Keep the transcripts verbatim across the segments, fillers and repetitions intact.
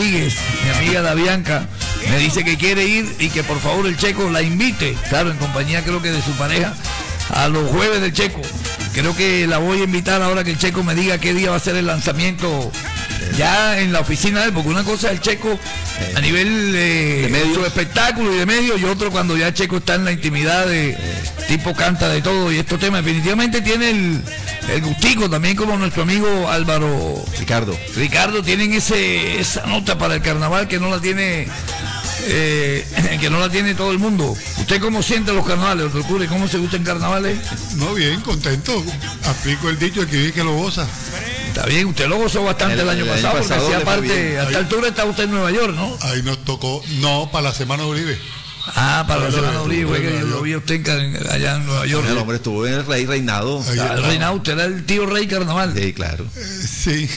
Rodríguez, mi amiga Davianca, me dice que quiere ir y que por favor el Checo la invite, claro, en compañía creo que de su pareja, a los jueves del Checo. Creo que la voy a invitar ahora que el Checo me diga qué día va a ser el lanzamiento ya en la oficina de él, porque una cosa es el Checo a nivel eh, de su espectáculo y de medios, y otro cuando ya el Checo está en la intimidad de tipo canta de todo y estos temas. Definitivamente tiene el, el gustico, también como nuestro amigo Álvaro Ricardo Ricardo tienen ese esa nota para el carnaval que no la tiene eh, que no la tiene todo el mundo. ¿Usted cómo siente los carnavales, doctor Cure? ¿Cómo se gustan carnavales? No, bien, contento. Aplico el dicho, el que vive que lo goza. Está bien, usted lo gozó bastante el, el año el pasado, año pasado porque aparte, a esta altura está usted en Nueva York, ¿no? Ahí nos tocó, no, para la Semana de Uribe. Ah, para la Semana de Uribe, que yo lo vi a usted en, allá en Nueva York. El hombre estuvo en el rey reinado. Ahí, el reinado, usted era el tío rey carnaval. Sí, claro. Eh, sí.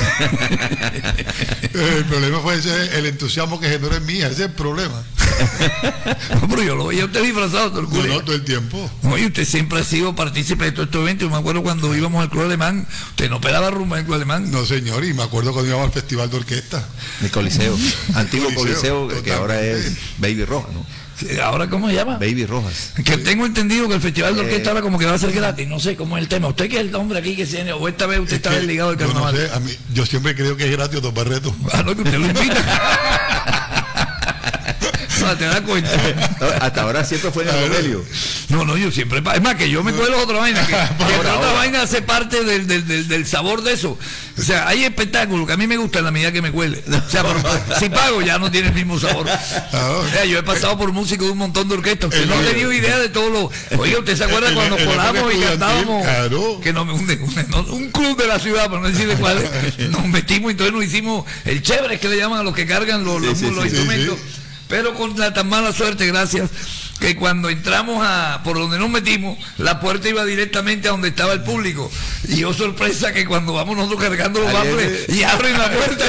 El problema fue ese, el entusiasmo que generó en mí, ese es el problema. No, pero yo lo veía usted disfrazado, doctor Cure. No, no, todo el tiempo. Oye, usted siempre ha sido partícipe de todos estos eventos. Yo me acuerdo cuando íbamos al Club Alemán, usted no pelaba rumba en el Club Alemán. No, señor, y me acuerdo cuando íbamos al Festival de Orquesta. El Coliseo, antiguo Coliseo, Coliseo que ahora es Baby Roja, ¿no? ¿Ahora cómo se llama? Baby Rojas. Que tengo entendido que el Festival de Orquesta eh, ahora como que va a ser gratis, no sé cómo es el tema. ¿Usted que es el hombre aquí que se o esta vez usted está desligado del carnaval? No sé, a mí, yo siempre creo que es gratis, don Barreto. Ah, no, que usted lo invita. No, te das cuenta. No, hasta ahora siempre fue en el Rogelio. No, no, yo siempre. Es más, que yo me cuelo otra vaina. Que, que ahora, otra vaina hace parte del, del, del, del sabor de eso. O sea, hay espectáculos que a mí me gusta en la medida que me cuele. O sea, por, si pago ya no tiene el mismo sabor. O sea, yo he pasado por músicos de un montón de orquestas. Usted no ha tenido idea de todo lo. Oye, ¿usted se acuerda cuando colamos y cantábamos? Claro. Que no me hunde, un, un club de la ciudad, para no decir de cuál. Nos metimos y entonces nos hicimos el chévere, que le llaman a los que cargan los, sí, los, sí, los sí, instrumentos. Sí, sí. Pero con la tan mala suerte, gracias, que cuando entramos a por donde nos metimos, la puerta iba directamente a donde estaba el público. Y yo sorpresa que cuando vamos nosotros cargando los baffles y abren la puerta.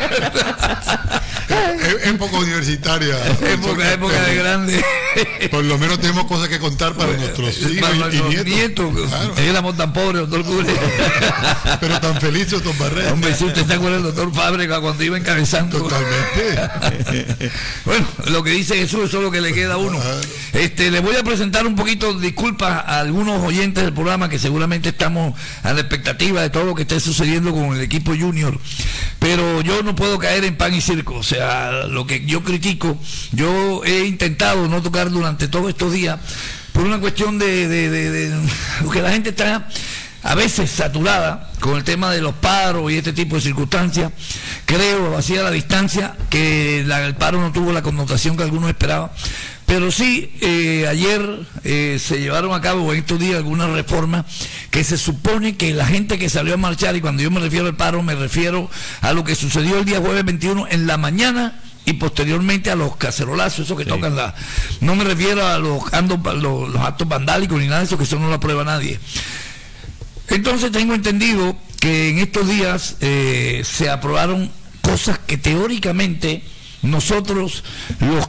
Es época universitaria. Época, época de grande. Por lo menos tenemos cosas que contar para nuestros hijos para y, nuestros y nietos. nietos. Claro. Éramos tan pobres, doctor Cure. Pero tan felices, don Barreto. Hombre, si usted se acuerda del doctor Fábrega cuando iba encabezando. Totalmente. Bueno, lo que dice Jesús, eso es lo que le queda a uno. Este, le voy a presentar un poquito de disculpas a algunos oyentes del programa que seguramente estamos a la expectativa de todo lo que esté sucediendo con el equipo junior. Pero yo no puedo caer en pan y circo. O sea, lo que yo critico, yo he intentado no tocar durante todos estos días por una cuestión de, de, de, de que la gente está a veces saturada con el tema de los paros y este tipo de circunstancias. Creo, así a la distancia, que la, el paro no tuvo la connotación que algunos esperaban. Pero sí, eh, ayer eh, se llevaron a cabo en estos días algunas reformas que se supone que la gente que salió a marchar, y cuando yo me refiero al paro, me refiero a lo que sucedió el día jueves veintiuno en la mañana y posteriormente a los cacerolazos, esos que sí. tocan la... No me refiero a los, ando, los, los actos vandálicos ni nada de eso, que eso no lo aprueba nadie. Entonces tengo entendido que en estos días eh, se aprobaron cosas que teóricamente nosotros los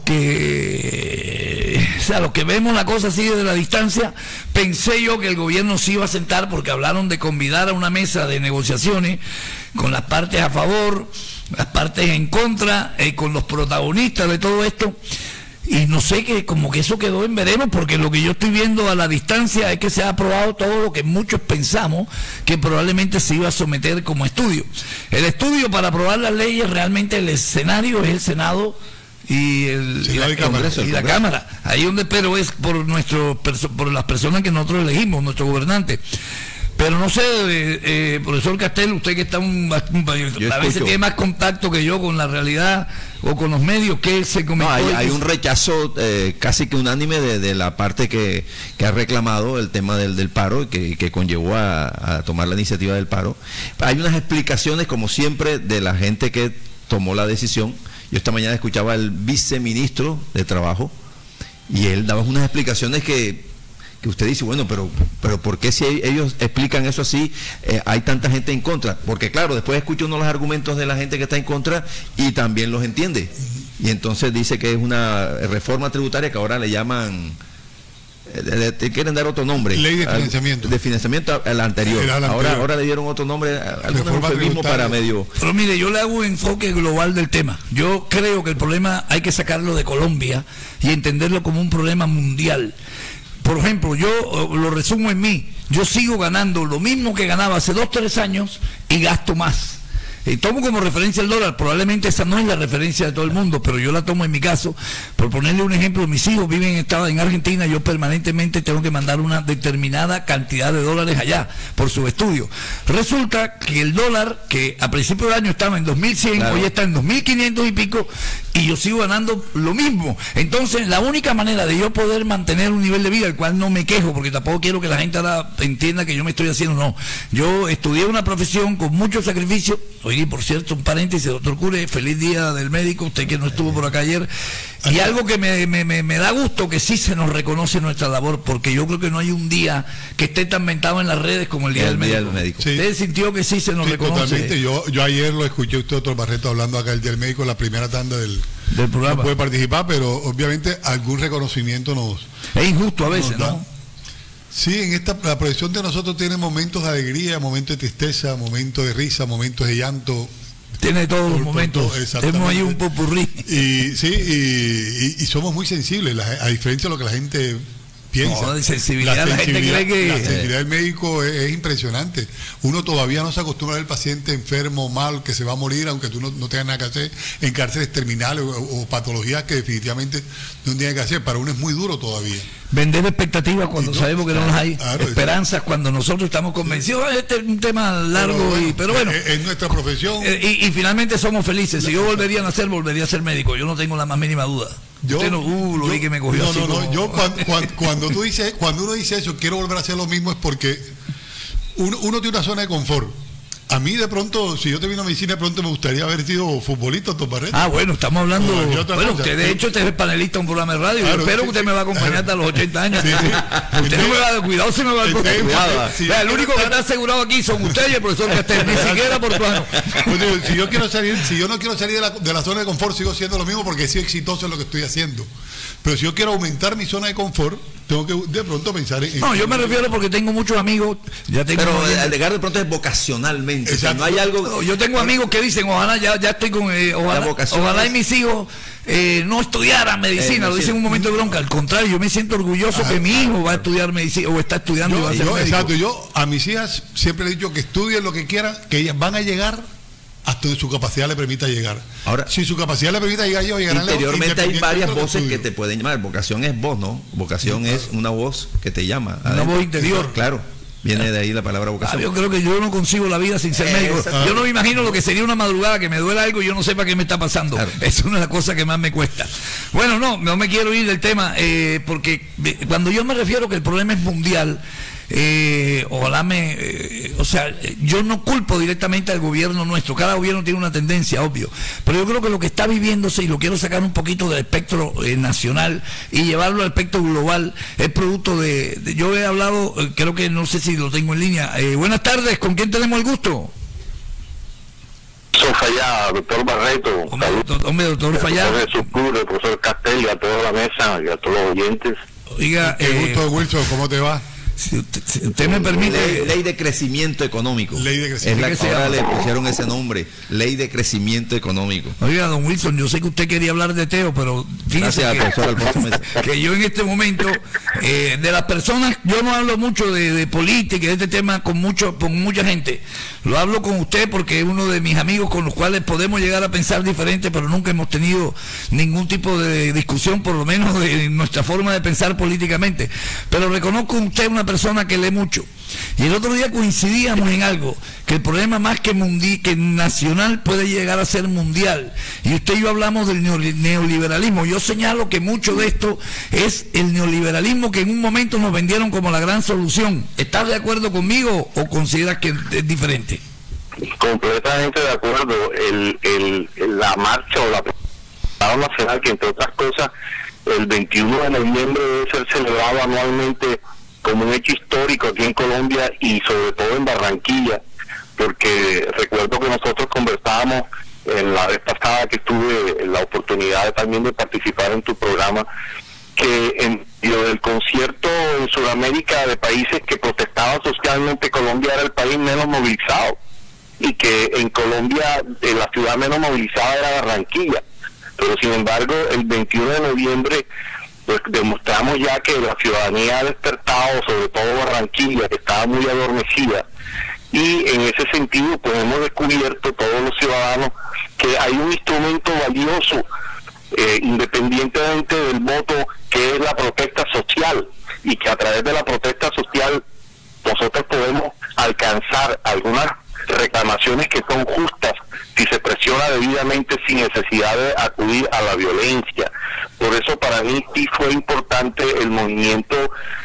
que o sea los que vemos la cosa así desde la distancia, pensé yo que el gobierno se iba a sentar, porque hablaron de convidar a una mesa de negociaciones con las partes a favor, las partes en contra, eh, con los protagonistas de todo esto. Y no sé, que como que eso quedó en veremos, porque lo que yo estoy viendo a la distancia es que se ha aprobado todo lo que muchos pensamos que probablemente se iba a someter como estudio. El estudio para aprobar las leyes, realmente el escenario es el Senado y, el, y, la, y, Congreso, y la Cámara. Ahí donde, pero es por nuestro por las personas que nosotros elegimos, nuestros gobernantes. Pero no sé, eh, eh, profesor Castel, usted que está un, un, a veces tiene más contacto que yo con la realidad o con los medios, que se comentó. No, hay, hay un rechazo eh, casi que unánime de, de la parte que, que ha reclamado el tema del, del paro y que, que conllevó a, a tomar la iniciativa del paro. Hay unas explicaciones, como siempre, de la gente que tomó la decisión. Yo esta mañana escuchaba al viceministro de Trabajo y él daba unas explicaciones que... que usted dice, bueno, pero pero ¿por qué si ellos explican eso así, eh, hay tanta gente en contra? Porque claro, después escucha uno los argumentos de la gente que está en contra y también los entiende. Y entonces dice que es una reforma tributaria que ahora le llaman le, le quieren dar otro nombre. Ley de financiamiento. Al, de financiamiento al anterior. Al anterior. Ahora, ahora le dieron otro nombre, algún mismo para medio. Pero mire, yo le hago un enfoque global del tema. Yo creo que el problema hay que sacarlo de Colombia y entenderlo como un problema mundial. Por ejemplo, yo lo resumo en mí. Yo sigo ganando lo mismo que ganaba hace dos, tres años y gasto más. Y tomo como referencia el dólar, probablemente esa no es la referencia de todo el mundo, pero yo la tomo en mi caso. Por ponerle un ejemplo, mis hijos viven en, estado, en Argentina, yo permanentemente tengo que mandar una determinada cantidad de dólares allá por su estudio. Resulta que el dólar, que a principio del año estaba en dos mil cien, claro, hoy está en dos mil quinientos y pico, y yo sigo ganando lo mismo. Entonces, la única manera de yo poder mantener un nivel de vida, el cual no me quejo, porque tampoco quiero que la gente ahora entienda que yo me estoy haciendo, no. Yo estudié una profesión con mucho sacrificio. Y por cierto, un paréntesis, doctor Cure, feliz día del médico, usted que no estuvo por acá ayer. Y algo que me, me, me, me da gusto que sí se nos reconoce nuestra labor, porque yo creo que no hay un día que esté tan mentado en las redes como el Día, el del, día médico. del Médico. Sí. Usted sintió que sí se nos sí, reconoce. Totalmente. Yo, yo ayer lo escuché usted, doctor Barreto, hablando acá del Día del Médico, en la primera tanda del, del programa. No puede participar, pero obviamente algún reconocimiento nos... Es injusto a veces, ¿no? Sí, en esta la proyección de nosotros tiene momentos de alegría, momentos de tristeza, momentos de risa, momentos de llanto. Tiene todos los momentos. Tenemos ahí un popurrí. Y sí, y, y, y somos muy sensibles, la, a diferencia de lo que la gente piensa. No, de sensibilidad, la, la gente cree que... La sensibilidad del médico es, es impresionante. Uno todavía no se acostumbra al paciente enfermo, mal, que se va a morir, aunque tú no, no tengas nada que hacer, en cárceles terminales o, o patologías que definitivamente no tienen que hacer. Para uno es muy duro todavía. Vender expectativas cuando no, sabemos que claro, no las hay, claro, esperanzas es, cuando nosotros estamos convencidos. Este es un tema largo, pero bueno, y, pero bueno es, es nuestra profesión. Eh, y, y finalmente somos felices. Si yo volvería a nacer, volvería a ser médico. Yo no tengo la más mínima duda. Yo, Usted no, uh, lo yo, vi que me cogió no, así no, no, como... yo cuando, cuando, cuando tú dices, cuando uno dice eso, quiero volver a hacer lo mismo, es porque uno, uno tiene una zona de confort. A mí de pronto, si yo termino medicina, de pronto me gustaría haber sido futbolista, doctor Barreto. Ah, bueno, estamos hablando... No, bueno, cosa. usted de hecho usted es panelista de un programa de radio. Claro, yo espero sí, que usted me va a acompañar hasta los ochenta años. Sí, sí. Usted no me va a... Cuidado si me va a... Usted, cuidado. Sí, Vea, el único que está asegurado aquí son ustedes y el profesor Castel, ni siquiera por plano. Pues, si yo quiero salir, si yo no quiero salir de la, de la zona de confort, sigo siendo lo mismo porque he sido exitoso en lo que estoy haciendo. Pero si yo quiero aumentar mi zona de confort, tengo que de pronto pensar en... No, yo me refiero porque tengo muchos amigos, ya tengo... Pero al llegar de pronto es vocacionalmente, o sea, no hay algo... No, yo tengo amigos que dicen, ojalá, ya, ya estoy con... Eh, ojalá, ojalá y mis hijos eh, no estudiaran medicina, eh, lo dicen en un momento de bronca. Al contrario, yo me siento orgulloso ah, que mi hijo va a estudiar medicina, o está estudiando yo, y va a ser yo, médico. Exacto, yo a mis hijas siempre he dicho que estudien lo que quieran, que ellas van a llegar hasta donde su capacidad le permita llegar. Ahora, si su capacidad le permite llegar, ellos llegarán. Interiormente hay varias voces que te pueden llamar. Vocación es voz, ¿no? Vocación sí, claro. es una voz que te llama. Una adentro. Voz interior. Claro. Viene de ahí la palabra vocación. Ah, yo creo que yo no consigo la vida sin ser médico. Yo no me imagino lo que sería una madrugada que me duela algo y yo no sepa qué me está pasando. Claro. Es una de las cosas que más me cuesta. Bueno, no, no me quiero ir del tema, eh, porque cuando yo me refiero que el problema es mundial, eh, ojalá me... Eh, o sea, yo no culpo directamente al gobierno nuestro. Cada gobierno tiene una tendencia, obvio. Pero yo creo que lo que está viviéndose, y lo quiero sacar un poquito del espectro eh, nacional y llevarlo al espectro global, es producto de... de yo he hablado, eh, creo que no sé si lo tengo en línea. Eh, buenas tardes, ¿con quién tenemos el gusto? Profesor Fallá, doctor Barreto. Hombre, doctor, hombre, doctor Fallá. El profesor Cure, el profesor Castel, y a toda la mesa y a todos los oyentes. Oiga, qué eh, gusto, Wilson, ¿cómo te va? Si usted, si usted me permite... Ley, ley de crecimiento económico. Ley de crecimiento. Es la que ahora le pusieron ese nombre, ley de crecimiento económico. Oiga, don Wilson, yo sé que usted quería hablar de Teo, pero fíjese Gracias, que, profesor, que yo en este momento, eh, de las personas, yo no hablo mucho de, de política, de este tema con mucho, con mucha gente. Lo hablo con usted porque es uno de mis amigos con los cuales podemos llegar a pensar diferente, pero nunca hemos tenido ningún tipo de discusión, por lo menos de nuestra forma de pensar políticamente. Pero reconozco en usted una persona que lee mucho. Y el otro día coincidíamos en algo, que el problema más que, mundi que nacional puede llegar a ser mundial. Y usted y yo hablamos del neoliberalismo. Yo señalo que mucho de esto es el neoliberalismo que en un momento nos vendieron como la gran solución. ¿Estás de acuerdo conmigo o consideras que es diferente? Completamente de acuerdo. El, el, la marcha o la Paro Nacional, que entre otras cosas el veintiuno de noviembre debe ser celebrado anualmente como un hecho histórico aquí en Colombia y sobre todo en Barranquilla, porque recuerdo que nosotros conversábamos en la vez pasada que tuve la oportunidad de, también de participar en tu programa, que en medio del concierto en Sudamérica de países que protestaban socialmente, Colombia era el país menos movilizado, y que en Colombia eh, la ciudad menos movilizada era Barranquilla. Pero sin embargo, el veintiuno de noviembre pues demostramos ya que la ciudadanía ha despertado, sobre todo Barranquilla, que estaba muy adormecida, y en ese sentido pues hemos descubierto todos los ciudadanos que hay un instrumento valioso, eh, independientemente del voto, que es la protesta social, y que a través de la protesta social nosotros podemos alcanzar algunas reclamaciones que son justas si se presiona debidamente sin necesidad de acudir a la violencia. Por eso para mí sí fue importante el movimiento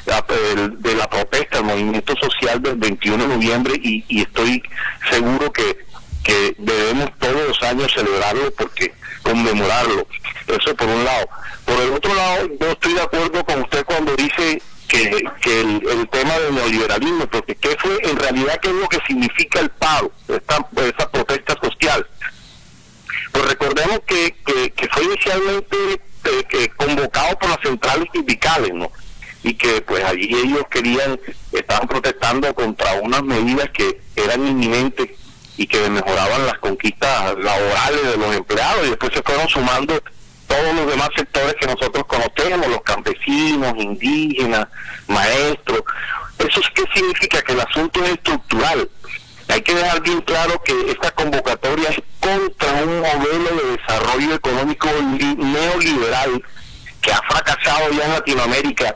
el, de la protesta, el movimiento social del veintiuno de noviembre, y, y estoy seguro que, que debemos todos los años celebrarlo, porque conmemorarlo. Eso por un lado. Por el otro lado, yo estoy de acuerdo con usted cuando dice que, que el, el tema del neoliberalismo, porque ¿qué fue en realidad qué es lo que significa el paro, esta, esa protesta social? Pues recordemos que, que, que fue inicialmente eh, que convocado por las centrales sindicales, ¿no? Y que pues allí ellos querían, estaban protestando contra unas medidas que eran inminentes y que mejoraban las conquistas laborales de los empleados, y después se fueron sumando todos los demás sectores que nosotros conocemos, los campesinos, indígenas, maestros. ¿Eso qué significa? Que el asunto es estructural. Hay que dejar bien claro que esta convocatoria es contra un modelo de desarrollo económico neoliberal que ha fracasado ya en Latinoamérica,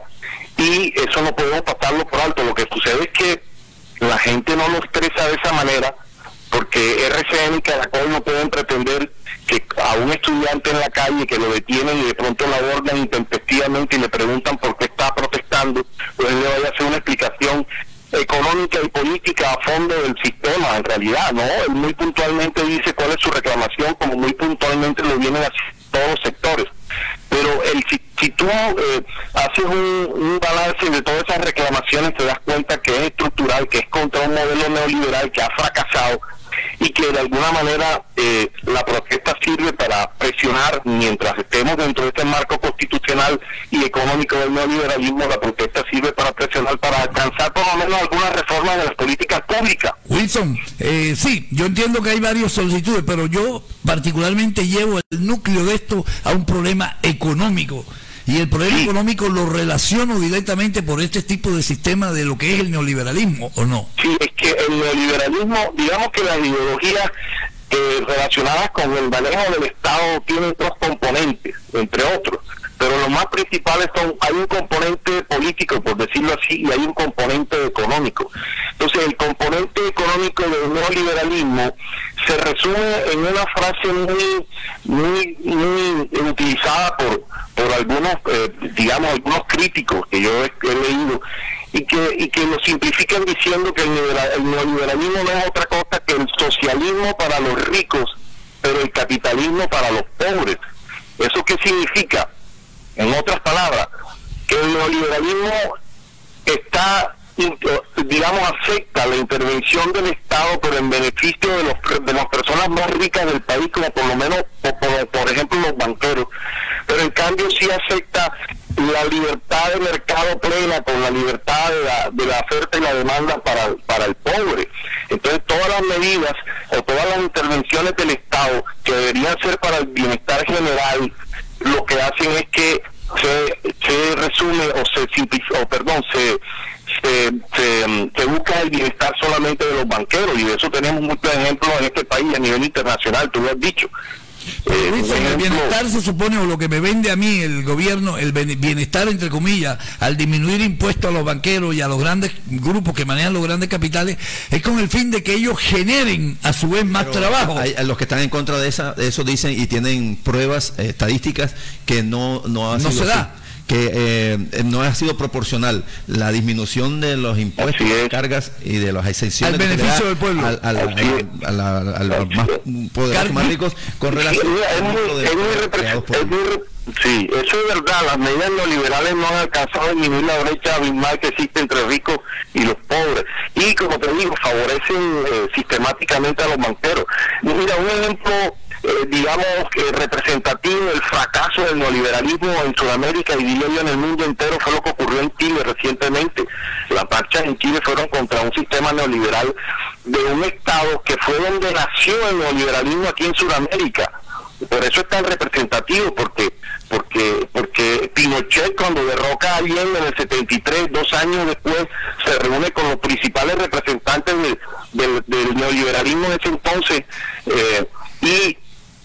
y eso no podemos pasarlo por alto. Lo que sucede es que la gente no lo expresa de esa manera, porque R C N y Caracol no pueden pretender que a un estudiante en la calle que lo detienen y de pronto lo abordan intempestivamente y le preguntan por qué está protestando, pues le vaya a hacer una explicación económica y política a fondo del sistema. En realidad, ¿no? Él muy puntualmente dice cuál es su reclamación, como muy puntualmente lo vienen haciendo todos los sectores. Pero el, si, si tú eh, haces un, un balance de todas esas reclamaciones, te das cuenta que es estructural, que es contra un modelo neoliberal que ha fracasado, y que de alguna manera eh, la protesta sirve para presionar, mientras estemos dentro de este marco constitucional y económico del neoliberalismo, la protesta sirve para presionar, para alcanzar por lo menos algunas reformas de las políticas públicas. Wilson, eh, sí, yo entiendo que hay varias solicitudes, pero yo particularmente llevo el núcleo de esto a un problema económico. Y el problema sí. económico lo relaciono directamente por este tipo de sistema de lo que es el neoliberalismo, ¿o no? Sí, es que el neoliberalismo, digamos que las ideologías eh, relacionadas con el manejo del Estado tienen dos componentes, entre otros, pero los más principales son, hay un componente político, por decirlo así, y hay un componente económico. Entonces, el componente económico del neoliberalismo se resume en una frase muy, muy, muy utilizada por por algunos, eh, digamos, algunos críticos que yo he, he leído, y que y que lo simplifican diciendo que el, el neoliberalismo no es otra cosa que el socialismo para los ricos, pero el capitalismo para los pobres. ¿Eso qué significa? En otras palabras, que el neoliberalismo está, digamos, acepta la intervención del Estado, pero en beneficio de, los, de las personas más ricas del país, como por lo menos, por, por, por ejemplo, los banqueros. Pero en cambio sí acepta la libertad de mercado plena, con la libertad de la, de la oferta y la demanda para, para el pobre. Entonces todas las medidas o todas las intervenciones del Estado que deberían ser para el bienestar general, lo que hacen es que se, se resume o se simplifica, o perdón, se Se, se, se busca el bienestar solamente de los banqueros, y de eso tenemos muchos ejemplos en este país a nivel internacional, tú lo has dicho. Pero eh, dice, ejemplo, el bienestar se supone, o lo que me vende a mí el gobierno, el bienestar entre comillas, al disminuir impuestos a los banqueros y a los grandes grupos que manejan los grandes capitales, es con el fin de que ellos generen a su vez más Pero trabajo. Hay, los que están en contra de, esa, de eso dicen y tienen pruebas eh, estadísticas que no, no, ha no sido se así. da. que eh, no ha sido proporcional la disminución de los impuestos, de cargas y de las exenciones al beneficio del pueblo, al, al, al, al, al, al, al más poderosos, más ricos, con relación al número de empleados públicos. Sí, eso es verdad. Las medidas neoliberales no han alcanzado a disminuir la brecha abismal que existe entre ricos y los pobres, y como te digo, favorecen eh, sistemáticamente a los banqueros. Mira, un ejemplo eh, digamos, eh, representativo del fracaso del neoliberalismo en Sudamérica y diría yo en el mundo entero fue lo que ocurrió en Chile recientemente. Las marchas en Chile fueron contra un sistema neoliberal de un Estado que fue donde nació el neoliberalismo aquí en Sudamérica. Por eso es tan representativo, porque porque porque Pinochet, cuando derroca a Allende en el setenta y tres, dos años después, se reúne con los principales representantes de, de, del neoliberalismo en ese entonces, eh, y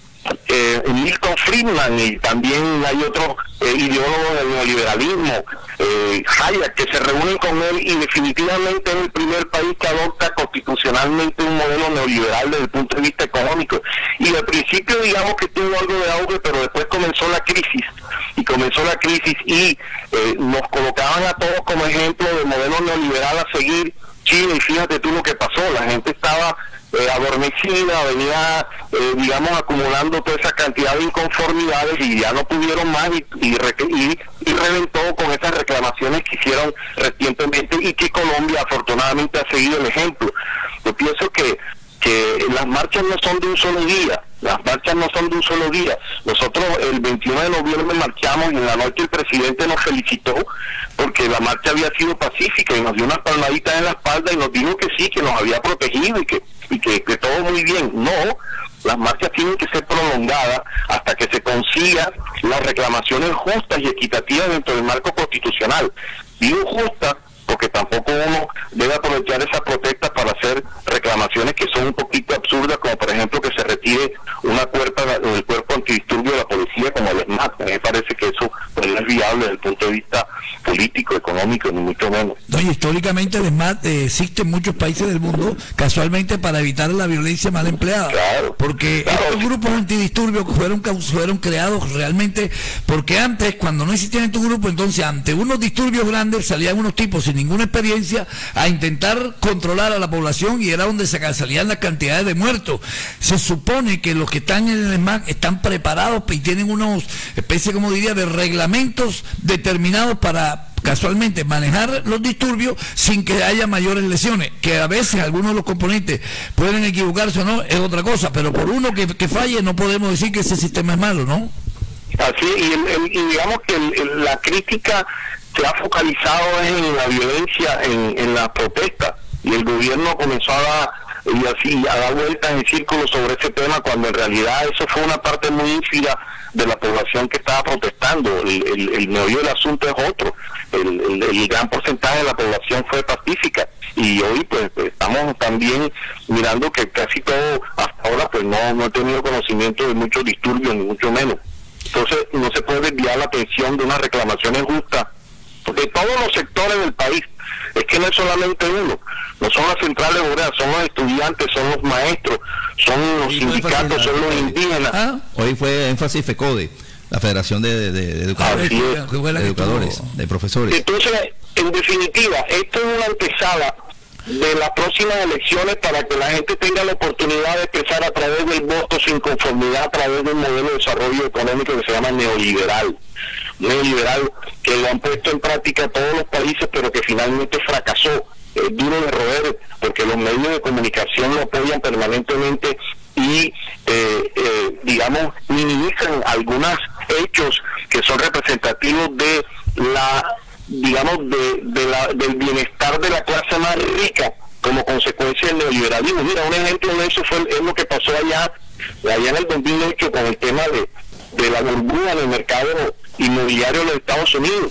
eh, Milton Friedman, y también hay otros eh, ideólogos del neoliberalismo, eh, Hayek, que se reúnen con él, y definitivamente es el primer país que adopta constitucionalmente un modelo neoliberal desde el punto de vista económico. Y al principio digamos que tuvo algo de auge, pero después comenzó la crisis, y comenzó la crisis y eh, nos colocaban a todos como ejemplo de modelo neoliberal a seguir Chile, y fíjate tú lo que pasó, la gente estaba Eh, adormecida, venía, eh, digamos, acumulando toda esa cantidad de inconformidades y ya no pudieron más y, y, y, y reventó con esas reclamaciones que hicieron recientemente y que Colombia afortunadamente ha seguido el ejemplo. Yo pienso que, que las marchas no son de un solo día, las marchas no son de un solo día. Nosotros el veintiuno de noviembre marchamos y en la noche el presidente nos felicitó porque la marcha había sido pacífica y nos dio unas palmaditas en la espalda y nos dijo que sí, que nos había protegido y que y que, que todo muy bien. No, las marchas tienen que ser prolongadas hasta que se consigan las reclamaciones justas y equitativas dentro del marco constitucional. Digo justas porque tampoco uno debe aprovechar esas protestas para hacer reclamaciones que son un poquito absurdas, como por ejemplo que se retire una cuerpa del cuerpo antidisturbio de la policía como el ESMAD. Me parece que eso pues, no es viable desde el punto de vista político, económico, ni mucho menos. No, y históricamente el ESMAD eh, existe en muchos países del mundo casualmente para evitar la violencia mal empleada. Claro, porque claro. Estos grupos antidisturbios fueron, fueron creados realmente porque antes, cuando no existían estos grupos, entonces ante unos disturbios grandes salían unos tipos sin ninguna experiencia a intentar controlar a la población y era donde se salían las cantidades de muertos. Se supone que los que están en el ESMAD están preparados y tienen unos especie, como diría, de reglamentos determinados para casualmente manejar los disturbios sin que haya mayores lesiones, que a veces algunos de los componentes pueden equivocarse o no, es otra cosa, pero por uno que, que falle no podemos decir que ese sistema es malo, ¿no? Así, y, el, el, y digamos que el, el, la crítica se ha focalizado en la violencia, en, en las protestas, y el gobierno comenzó a dar, y así, a dar vueltas en círculos sobre ese tema, cuando en realidad eso fue una parte muy ínfima de la población que estaba protestando. El, el, el meollo del asunto es otro. El, el, el gran porcentaje de la población fue pacífica, y hoy pues estamos también mirando que casi todo hasta ahora pues no, no he tenido conocimiento de muchos disturbios, ni mucho menos. Entonces no se puede desviar la atención de unas reclamaciones justas, porque todos los sectores del país, es que no es solamente uno, no son las centrales obreras, son los estudiantes, son los maestros, son los sindicatos, son los indígenas. ¿Ah? Hoy fue énfasis FECODE, la Federación de, de, de Educadores, de, educadores de profesores. Entonces, en definitiva, esto es una antesala de las próximas elecciones para que la gente tenga la oportunidad de expresar a través del voto su inconformidad a través de un modelo de desarrollo económico que se llama neoliberal. Neoliberal que lo han puesto en práctica todos los países, pero que finalmente fracasó. Es duro de roer porque los medios de comunicación lo apoyan permanentemente y, eh, eh, digamos, minimizan algunos hechos que son representativos de la digamos, de, de la, del bienestar de la clase más rica como consecuencia del neoliberalismo. Mira, un ejemplo de eso fue es lo que pasó allá, allá en el dos mil ocho con el tema de, de la burbuja en el mercado inmobiliario de los Estados Unidos.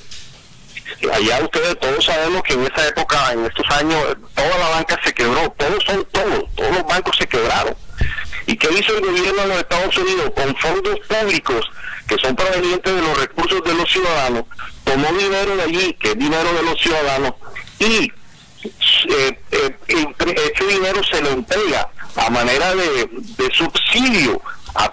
Allá ustedes todos sabemos que en esa época, en estos años, toda la banca se quebró, todos son todos, todos los bancos se quebraron. ¿Y qué hizo el gobierno de los Estados Unidos? Con fondos públicos que son provenientes de los recursos de los ciudadanos, tomó dinero de allí, que es dinero de los ciudadanos, y eh, eh, ese dinero se lo entrega a manera de, de subsidio a,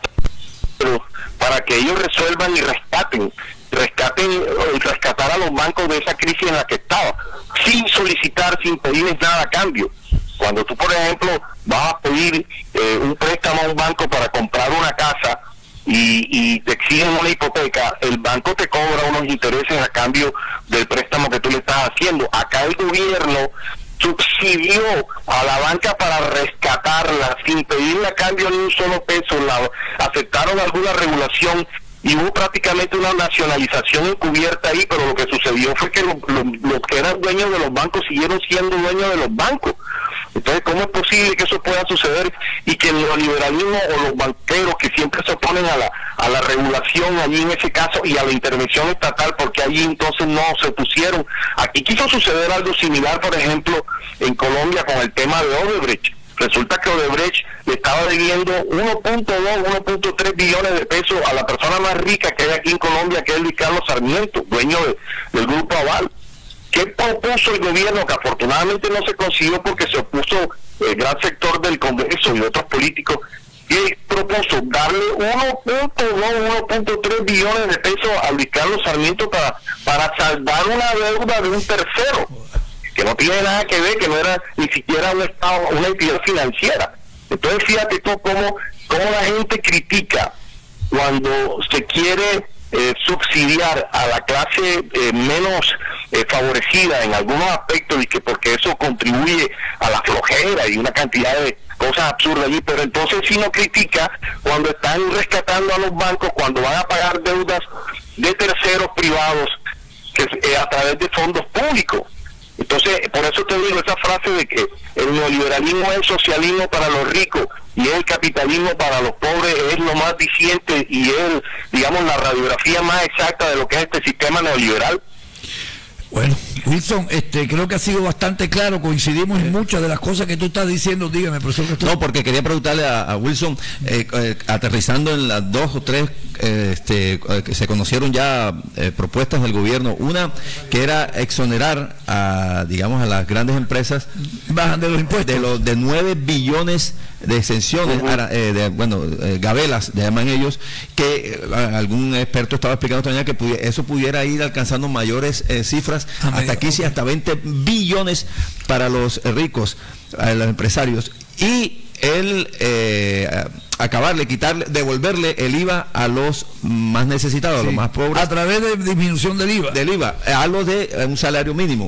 para que ellos resuelvan y rescaten, rescaten y rescatar a los bancos de esa crisis en la que estaba, sin solicitar, sin pedirles nada a cambio. Cuando tú, por ejemplo, vas a pedir eh, un préstamo a un banco para comprar una casa y, y te exigen una hipoteca, el banco te cobra unos intereses a cambio del préstamo que tú le estás haciendo. Acá el gobierno subsidió a la banca para rescatarla sin pedirle a cambio ni un solo peso, la, aceptaron alguna regulación y hubo prácticamente una nacionalización encubierta ahí, pero lo que sucedió fue que los lo, lo que eran dueños de los bancos siguieron siendo dueños de los bancos. Entonces, ¿cómo es posible que eso pueda suceder y que el neoliberalismo o los banqueros que siempre se oponen a la a la regulación allí en ese caso y a la intervención estatal, porque allí entonces no se pusieron? Aquí quiso suceder algo similar, por ejemplo, en Colombia con el tema de Odebrecht. Resulta que Odebrecht le estaba debiendo uno punto dos, uno punto tres billones de pesos a la persona más rica que hay aquí en Colombia, que es Luis Carlos Sarmiento, dueño de, del Grupo Aval. ¿Qué propuso el gobierno? Que afortunadamente no se consiguió porque se opuso el gran sector del Congreso y otros políticos. ¿Qué propuso? Darle uno punto dos, uno punto tres billones de pesos a Luis Carlos Sarmiento para, para saldar una deuda de un tercero, que no tiene nada que ver, que no era ni siquiera un estado, una entidad financiera. Entonces fíjate tú cómo, cómo la gente critica cuando se quiere eh, subsidiar a la clase eh, menos eh, favorecida en algunos aspectos, y que porque eso contribuye a la flojera y una cantidad de cosas absurdas allí, pero entonces sí no critica cuando están rescatando a los bancos, cuando van a pagar deudas de terceros privados que eh, a través de fondos públicos. Entonces, por eso te digo esa frase de que el neoliberalismo es el socialismo para los ricos y el capitalismo para los pobres, es lo más diciente y es, digamos, la radiografía más exacta de lo que es este sistema neoliberal. Bueno, Wilson, este, creo que ha sido bastante claro, coincidimos en muchas de las cosas que tú estás diciendo. Dígame, profesor. No, porque quería preguntarle a, a Wilson, eh, eh, aterrizando en las dos o tres eh, este, eh, que se conocieron ya eh, propuestas del gobierno, una que era exonerar a, digamos, a las grandes empresas, bajan de los impuestos, de los de nueve billones de exenciones, uh -huh. eh, de, bueno, eh, gabelas, llaman ellos, que eh, algún experto estaba explicando también que pudiera, eso pudiera ir alcanzando mayores eh, cifras, ah, hasta quince, hasta veinte billones para los ricos, eh, los empresarios, y el eh, acabarle, quitarle, devolverle el I V A a los más necesitados, sí, a los más pobres. A través de disminución del I V A. Del I V A, a los de eh, un salario mínimo.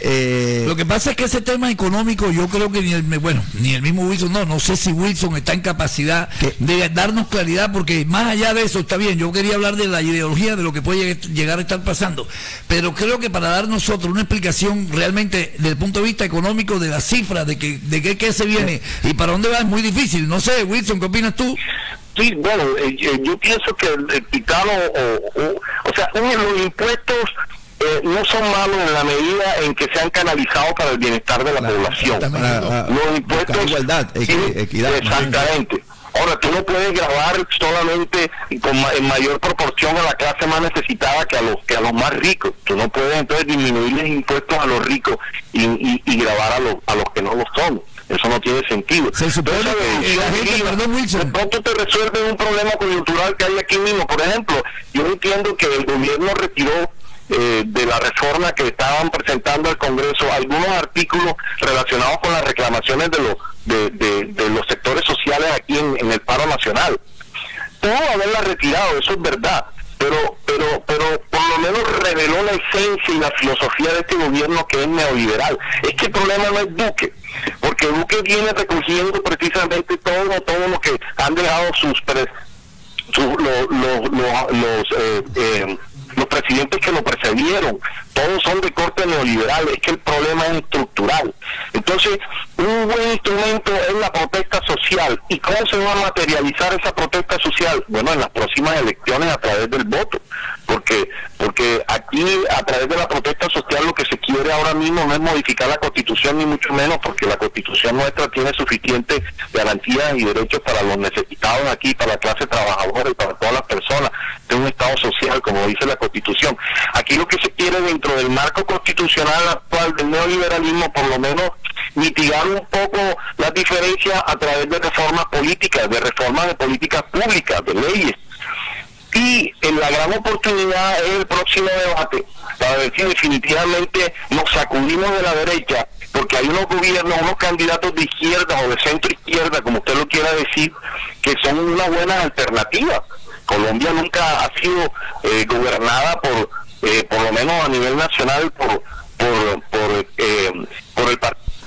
Eh, Lo que pasa es que ese tema económico, yo creo que ni el, bueno, ni el mismo Wilson, no, no sé si Wilson está en capacidad ¿Qué? de darnos claridad, porque más allá de eso, está bien, yo quería hablar de la ideología, de lo que puede llegar a estar pasando, pero creo que para dar nosotros una explicación realmente desde el punto de vista económico de las cifras, de que de qué, qué se viene y para dónde va, es muy difícil. No sé, Wilson, ¿qué opinas tú? Sí, bueno, eh, yo pienso que el, el picano, o, o, o sea, los impuestos eh, no son malos en la medida en que se han canalizado para el bienestar de la, la población. La, la, los impuestos... Igualdad, sí, equidad. Exactamente. Ahora, tú no puedes grabar solamente con, en mayor proporción a la clase más necesitada que a los que a los más ricos. Tú no puedes entonces disminuirles impuestos a los ricos y, y, y grabar a los, a los que no lo son. Eso no tiene sentido. Se supone que la gente, perdón, Wilson, de pronto te resuelve un problema coyuntural que hay aquí mismo. Por ejemplo, yo entiendo que el gobierno retiró eh, de la reforma que estaban presentando al Congreso algunos artículos relacionados con las reclamaciones de los de, de, de los sectores sociales aquí en, en el paro nacional. Pudo haberla retirado, eso es verdad, pero pero pero por lo menos reveló la esencia y la filosofía de este gobierno, que es neoliberal. Es que el problema no es Duque, porque Duque viene recogiendo precisamente todo todo lo que han dejado sus, pre, sus lo, lo, lo, los eh, eh, los presidentes que lo precedieron. Todos son de corte neoliberal. Es que el problema es estructural. Entonces, un buen instrumento es la protesta social. ¿Y cómo se va a materializar esa protesta social? Bueno, en las próximas elecciones a través del voto. Porque porque aquí, a través de la protesta social, lo que se quiere ahora mismo no es modificar la Constitución, ni mucho menos, porque la Constitución nuestra tiene suficientes garantías y derechos para los necesitados aquí, para la clase trabajadora y para todas las personas, de un Estado social, como dice la Constitución. Aquí lo que se quiere, dentro del marco constitucional actual del neoliberalismo, por lo menos mitigar un poco las diferencias a través de reformas políticas, de reformas de políticas públicas, de leyes. Y en la gran oportunidad es el próximo debate para ver si definitivamente nos sacudimos de la derecha, porque hay unos gobiernos, unos candidatos de izquierda o de centro izquierda, como usted lo quiera decir, que son unas buenas alternativas. Colombia nunca ha sido eh, gobernada por, eh, por lo menos a nivel nacional, por por por, eh, por el Partido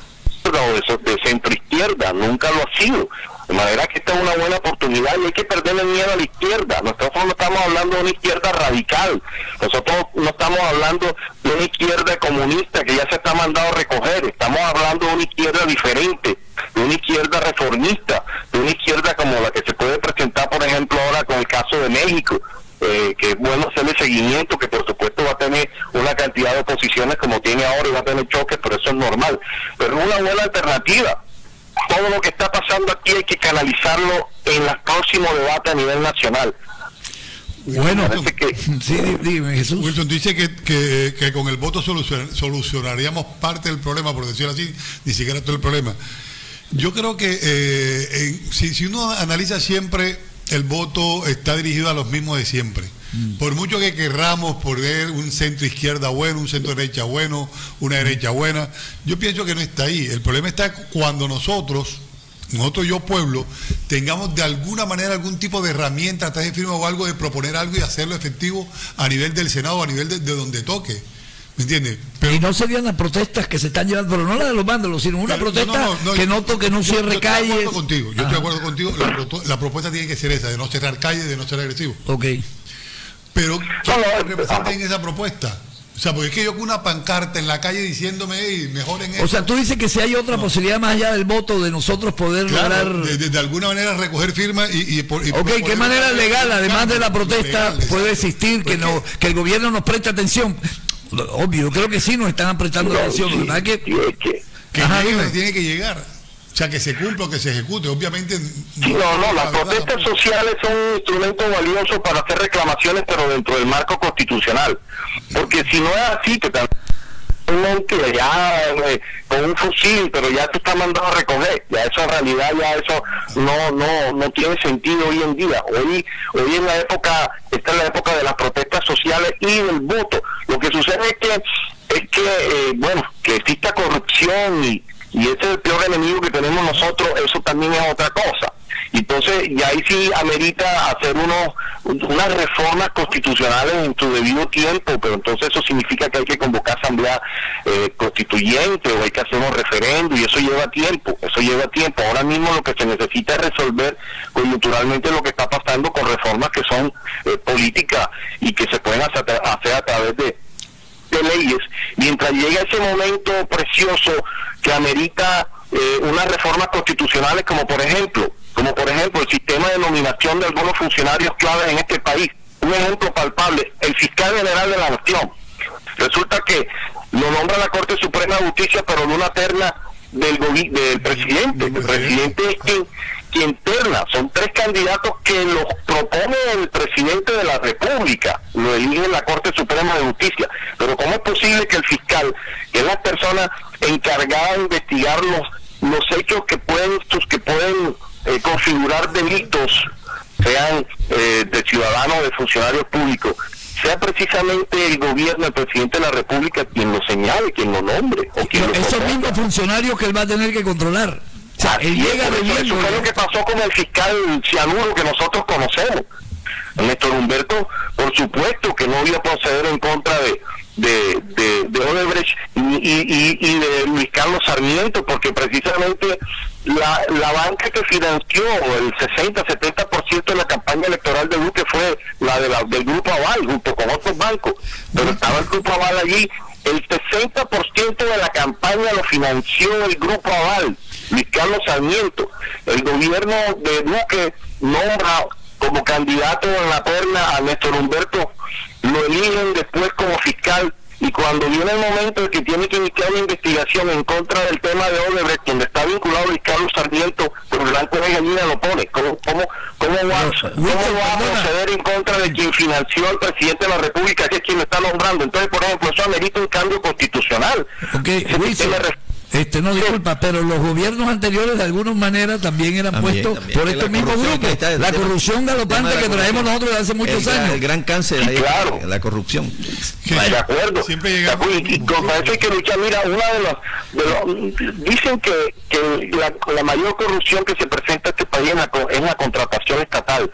de, de centro izquierda, nunca lo ha sido. De manera que esta es una buena oportunidad y hay que perderle miedo a la izquierda. Nosotros no estamos hablando de una izquierda radical, nosotros no estamos hablando de una izquierda comunista que ya se está mandando a recoger, estamos hablando de una izquierda diferente, de una izquierda reformista, de una izquierda como la que se puede presentar, por ejemplo, ahora con el caso de México, eh, que es bueno hacerle seguimiento, que por supuesto va a tener una cantidad de oposiciones como tiene ahora y va a tener choques, pero eso es normal. Pero es una buena alternativa. Todo lo que está pasando aquí hay que canalizarlo en el próximo debate a nivel nacional. Bueno, que, sí, dime, Jesús. Wilson, dice que, que, que con el voto solucion, solucionaríamos parte del problema, por decirlo así, ni siquiera todo el problema. Yo creo que eh, en, si, si uno analiza siempre, el voto está dirigido a los mismos de siempre. Mm. Por mucho que querramos poner un centro izquierda bueno, un centro derecha bueno, una derecha buena, yo pienso que no está ahí. El problema está cuando nosotros, nosotros yo pueblo, tengamos de alguna manera algún tipo de herramienta, traje firma o algo de proponer algo y hacerlo efectivo a nivel del Senado, a nivel de, de donde toque. ¿Me entiendes? Pero, y no serían las protestas que se están llevando, pero no la de los vándalos, sino una pero, protesta no, no, no, que no toque, no cierre calles. Yo estoy de acuerdo contigo, yo estoy de acuerdo contigo, la, la propuesta tiene que ser esa, de no cerrar calles, de no ser agresivo. Ok. Pero, ¿qué representa en esa propuesta? O sea, porque es que yo con una pancarta en la calle diciéndome, hey, mejoren esto. O sea, tú dices que si hay otra no. posibilidad más allá del voto de nosotros poder claro, lograr... De, de, de alguna manera recoger firmas y... y, por, y ok, ¿qué manera legal, además de la protesta, legal, puede existir que, no, que el gobierno nos preste atención? Obvio, creo que sí nos están prestando no, atención. Sí, ¿verdad? Que, que, que Ajá, llegue, tiene que llegar. O sea, que se cumpla o que se ejecute. Obviamente... No, no, no las protestas verdad, sociales son un instrumento valioso para hacer reclamaciones, pero dentro del marco constitucional. Porque si no es así, que también ya eh, con un fusil, pero ya te está mandando a recoger, ya eso en realidad ya eso no no no tiene sentido hoy en día. Hoy hoy en la época, esta es la época de las protestas sociales y del voto. Lo que sucede es que es que eh, bueno, que exista corrupción y y ese es el peor enemigo que tenemos nosotros, eso también es otra cosa. Entonces, y ahí sí amerita hacer unos unas reformas constitucionales en su debido tiempo, pero entonces eso significa que hay que convocar asamblea eh, constituyente o hay que hacer un referendo y eso lleva tiempo, eso lleva tiempo. Ahora mismo lo que se necesita es resolver coyunturalmente lo que está pasando con reformas que son eh, políticas y que se pueden hacer, hacer a través de de leyes, mientras llega ese momento precioso que amerita eh, unas reformas constitucionales como por ejemplo, como por ejemplo el sistema de nominación de algunos funcionarios claves en este país. Un ejemplo palpable, el fiscal general de la nación. Resulta que lo nombra la Corte Suprema de Justicia, pero de una terna del, del presidente. El presidente es quien, quien terna. Son tres candidatos que los propone el presidente de la República, lo elige la Corte Suprema de Justicia. Pero ¿cómo es posible que el fiscal, que es la persona encargada de investigar los, los hechos que pueden, que pueden eh, configurar delitos, sean eh, de ciudadanos o de funcionarios públicos, sea precisamente el gobierno, el presidente de la República quien lo señale, quien lo nombre? O quien no, lo esos mismos funcionarios que él va a tener que controlar. O sea, él llega de eso, eso fue lo que pasó con el fiscal Cianuro que nosotros conocemos. Néstor Humberto, por supuesto que no iba a proceder en contra de de, de, de Odebrecht y, y, y de Luis Carlos Sarmiento, porque precisamente la, la banca que financió el sesenta a setenta por ciento de la campaña electoral de Duque fue la, de la del Grupo Aval, junto con otros bancos, pero estaba el Grupo Aval allí. El sesenta por ciento de la campaña lo financió el Grupo Aval, Luis Carlos Sarmiento. El gobierno de Duque nombra como candidato en la terna a Néstor Humberto, lo eligen después como fiscal, y cuando viene el momento de que tiene que iniciar una investigación en contra del tema de Odebrecht, donde está vinculado Luis Carlos Sarmiento, pero Blanco de Gallina lo pone. ¿Cómo, cómo, cómo, va, cómo va a proceder en contra de quien financió al presidente de la República, que es quien lo está nombrando? Entonces, por ejemplo, eso amerita un cambio constitucional. Okay, Este, no, disculpa, pero los gobiernos anteriores de alguna manera también eran también, puestos también, por estos mismos grupos. Está, la corrupción galopante que traemos nosotros desde hace muchos el, años. El gran cáncer sí, ahí, claro. la corrupción. De acuerdo. Siempre llegamos y, y con eso hay que luchar. Mira, una de las... De los, dicen que, que la, la mayor corrupción que se presenta en este país es la, es la contratación estatal.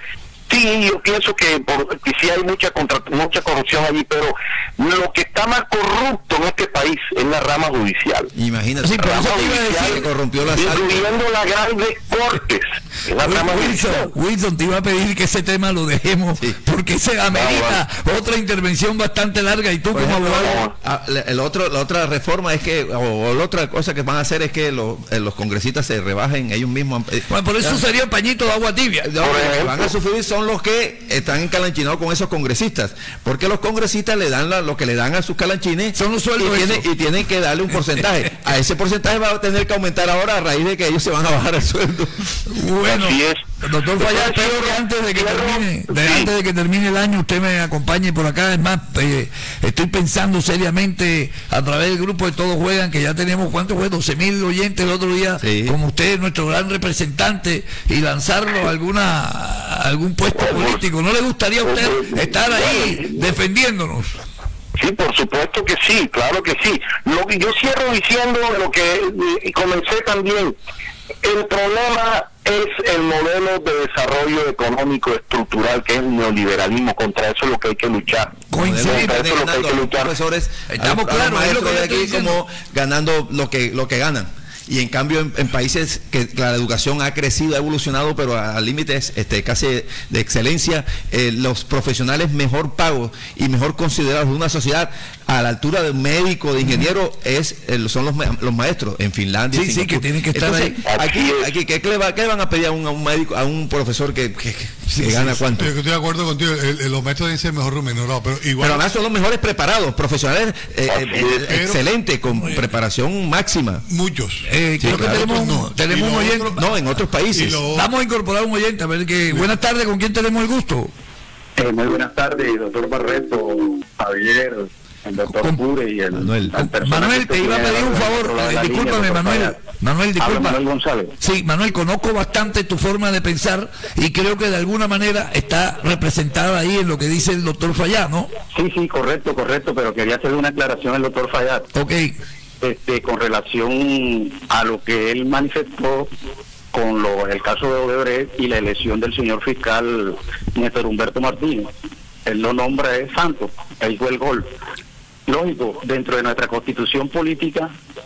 Sí, yo pienso que, por, que sí hay mucha contra, mucha corrupción allí, pero lo que está más corrupto en este país es la rama judicial. Imagínate, sí, pero la eso rama te iba a decir, judicial, que corrompió las incluyendo las grandes cortes. En la rama Wilson, judicial. Wilson, te iba a pedir que ese tema lo dejemos, sí. porque se amerita no, otra intervención bastante larga y tú por como ejemplo, abogado. ah, el otro, la otra reforma es que, o, o la otra cosa que van a hacer es que los, eh, los congresistas se rebajen ellos mismos. Eh, Bueno, por eso ya, sería el pañito de agua tibia. no, los que van a sufrir son los que están encalanchinados con esos congresistas, porque los congresistas le dan la, lo que le dan a sus calanchines son los sueldos y, tiene, eso. y tienen que darle un porcentaje. A ese porcentaje va a tener que aumentar ahora a raíz de que ellos se van a bajar el sueldo. Bueno, Así es. doctor Fallar, espero que antes de que termine, de, Sí. antes de que termine el año usted me acompañe por acá. Es más, eh, estoy pensando seriamente a través del grupo de Todos Juegan, que ya tenemos, ¿cuántos fue? doce mil oyentes el otro día, Sí. como usted, nuestro gran representante, y lanzarlo a alguna a algún puesto político. ¿No le gustaría a usted estar ahí defendiéndonos? Sí, por supuesto que sí, claro que sí. Lo que yo cierro diciendo lo que y comencé también. El problema es el modelo de desarrollo económico estructural, que es el neoliberalismo. Contra eso es lo que hay que luchar. Coincido. Contra eso es lo que hay que luchar. Profesores, Estamos a, a claros, los es lo maestros que de yo estoy aquí como ganando lo que lo que ganan. Y en cambio en, en países que la educación ha crecido, ha evolucionado, pero a, a límites este, casi de excelencia, eh, los profesionales mejor pagos y mejor considerados de una sociedad a la altura de un médico, de ingeniero, es el, son los, los maestros en Finlandia. Sí, sí, que tienen que estar Entonces, ahí. Aquí, aquí ¿qué, le va, ¿qué le van a pedir a un, a un médico, a un profesor que, que, que Sí, gana sí, cuánto? Yo estoy de acuerdo contigo, el, el, los métodos deben ser mejor remunerados, pero igual. Pero además son los mejores preparados, profesionales eh, Así eh, es. Pero- excelentes, con preparación máxima. muchos. Eh, Sí, creo claro. que tenemos, Otros no. un, tenemos Y un lo oyente. otro- No, en otros Y países. lo- Vamos a incorporar un oyente, a ver que. Buenas tardes, ¿con quién tenemos el gusto? Eh, muy buenas tardes, doctor Barreto, Javier, el doctor Con- Pure y el, Manuel. el personaje Manuel, te que iba a tiene pedir un al favor. otro lado de eh, la línea, discúlpame, doctor Manuel. Fallar. Manuel, Habla disculpa. Manuel González. Sí, Manuel, conozco bastante tu forma de pensar y creo que de alguna manera está representada ahí en lo que dice el doctor Fallar, ¿no? Sí, sí, correcto, correcto, pero quería hacerle una aclaración al doctor Fallar Ok. este, con relación a lo que él manifestó con lo, el caso de Odebrecht y la elección del señor fiscal Néstor Humberto Martínez. Él lo nombra es santo, él fue el gol. Lógico, dentro de nuestra constitución política,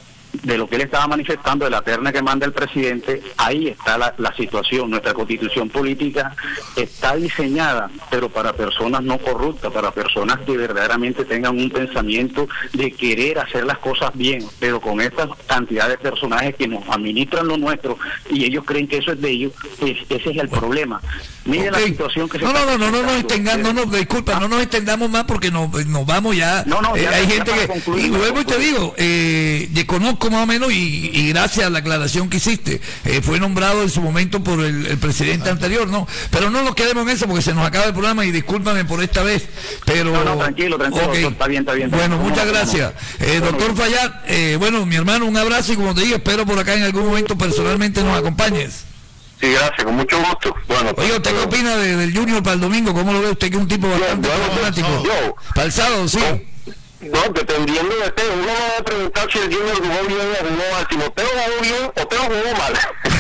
de lo que él estaba manifestando, de la terna que manda el presidente, ahí está la, la situación. Nuestra constitución política está diseñada, pero para personas no corruptas, para personas que verdaderamente tengan un pensamiento de querer hacer las cosas bien, pero con esta cantidad de personajes que nos administran lo nuestro y ellos creen que eso es de ellos, pues ese es el problema. Mire Ok. la situación que se No, no, está no, no, no nos presentando. extendamos, no, no, disculpa, no nos extendamos más porque nos, nos vamos ya. No, no, Eh, ya- hay ya gente para que. concluir, Y para luego te concluir. digo, eh, te conozco más o menos y, y gracias a la aclaración que hiciste, eh, fue nombrado en su momento por el, el presidente anterior, ¿no? Pero no nos quedemos en eso porque se nos acaba el programa y discúlpame por esta vez. Pero. No, no, tranquilo, tranquilo, Ok. doctor, está bien, está bien. Bueno, ¿Cómo muchas no, cómo no? gracias. Eh, Bueno, doctor Fallar, eh, bueno, mi hermano, un abrazo y como te digo, espero por acá en algún momento personalmente nos acompañes. Sí, gracias, con mucho gusto. Bueno, Oiga, ¿usted qué opina de- del Junior para el domingo? ¿Cómo lo ve usted que es un tipo bastante bueno, problemático? yo- Para el sábado, sí. No, dependiendo de usted, uno va a preguntar si el Junior jugó bien o jugó mal. Si Moteo jugó bien, Oteo jugó mal.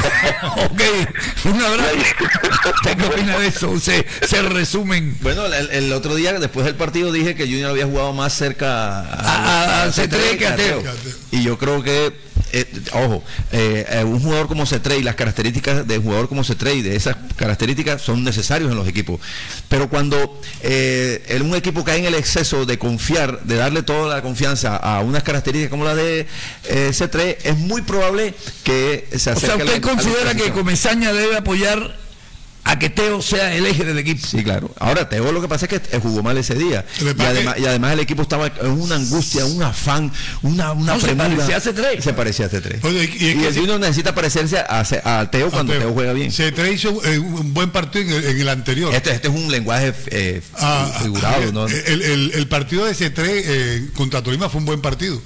Ok, un abrazo. ¿Usted qué opina de eso? Se, se resumen. Bueno, el, el otro día, después del partido, dije que Junior había jugado más cerca A- a- a Cetré que a Teo. Y yo creo que, eh, ojo, eh, eh, un jugador como Cetré y las características de un jugador como Cetré y de esas características son necesarios en los equipos. Pero cuando eh, en un equipo cae en el exceso de confiar, de darle toda la confianza a unas características como la de eh, Cetré, es muy probable que se O acerque sea, a la- ¿usted a la considera que posición. Comesaña debe apoyar a que Teo sea el eje del equipo? Sí, claro. Ahora, Teo lo que pasa es que jugó mal ese día. Lo que Y pasa además, es- y además el equipo estaba en una angustia, un afán, una, una No, se premura. parecía a Cetré. Se parecía a Cetré. Oye, y- y es Y que el si- Junior necesita parecerse a, a Teo cuando Teo, juega bien. Se te hizo eh, un buen partido en el, en el anterior. Este, este es un lenguaje eh, Ah, figurado, ah, ¿no? el, el- el partido de C tres eh, contra Tolima fue un buen partido.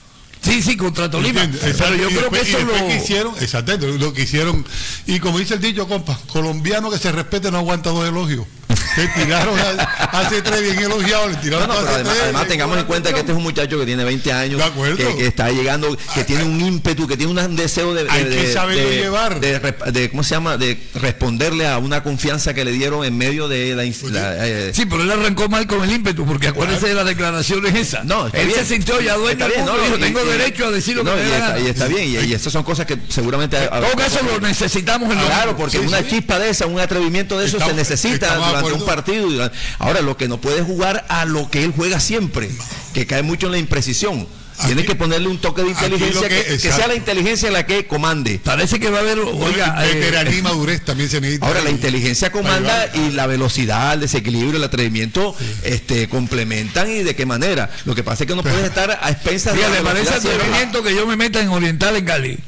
Sí, sí, contra Tolima. ¿Entiendes? Pero yo Y creo después- que y eso después lo... que hicieron, exactamente, lo que hicieron. Y como dice el dicho, compa, colombiano que se respete no aguanta dos elogios. Le tiraron a, hace tres bien elogiado, le tiraron No, no, pero hace además, tres, además le tengamos en cobraron cuenta que todo. este es un muchacho que tiene veinte años, De acuerdo. que, que está llegando, que tiene un ímpetu, que tiene un deseo de, de, Hay que de- saberlo de- llevar. de rep- de- ¿cómo se llama? De responderle a una confianza que le dieron en medio de la, ins- la, eh, Sí, pero él arrancó mal con el ímpetu, porque acuérdese de las declaraciones esas. No, está él bien. se sintió ya dueño Está del bien, mundo, no, dijo, y- tengo y- derecho a decir lo no, que y me dé la está, gana. y está bien, y, y estas son cosas que seguramente En todo caso lo necesitamos en los Claro, porque Sí, una sí. chispa de esa, un atrevimiento de eso Estamos- se necesita estamos de durante un acuerdo. partido. y- Ahora, lo que no puede jugar a lo que él juega siempre, que cae mucho en la imprecisión. Tiene Aquí- que ponerle un toque de aquí inteligencia, lo que- que, que sea exacto. la inteligencia la que comande. Parece que va a haber, oiga, eh, Veteranía y madurez también se necesita. Ahora, la inteligencia comanda Ahí va. y la velocidad, el desequilibrio, el atrevimiento este, complementan y de qué manera. Lo que pasa es que no puedes estar a expensas de Fíjate, la le parece velocidad ciega. atrevimiento que yo me meta en Oriental en Cali.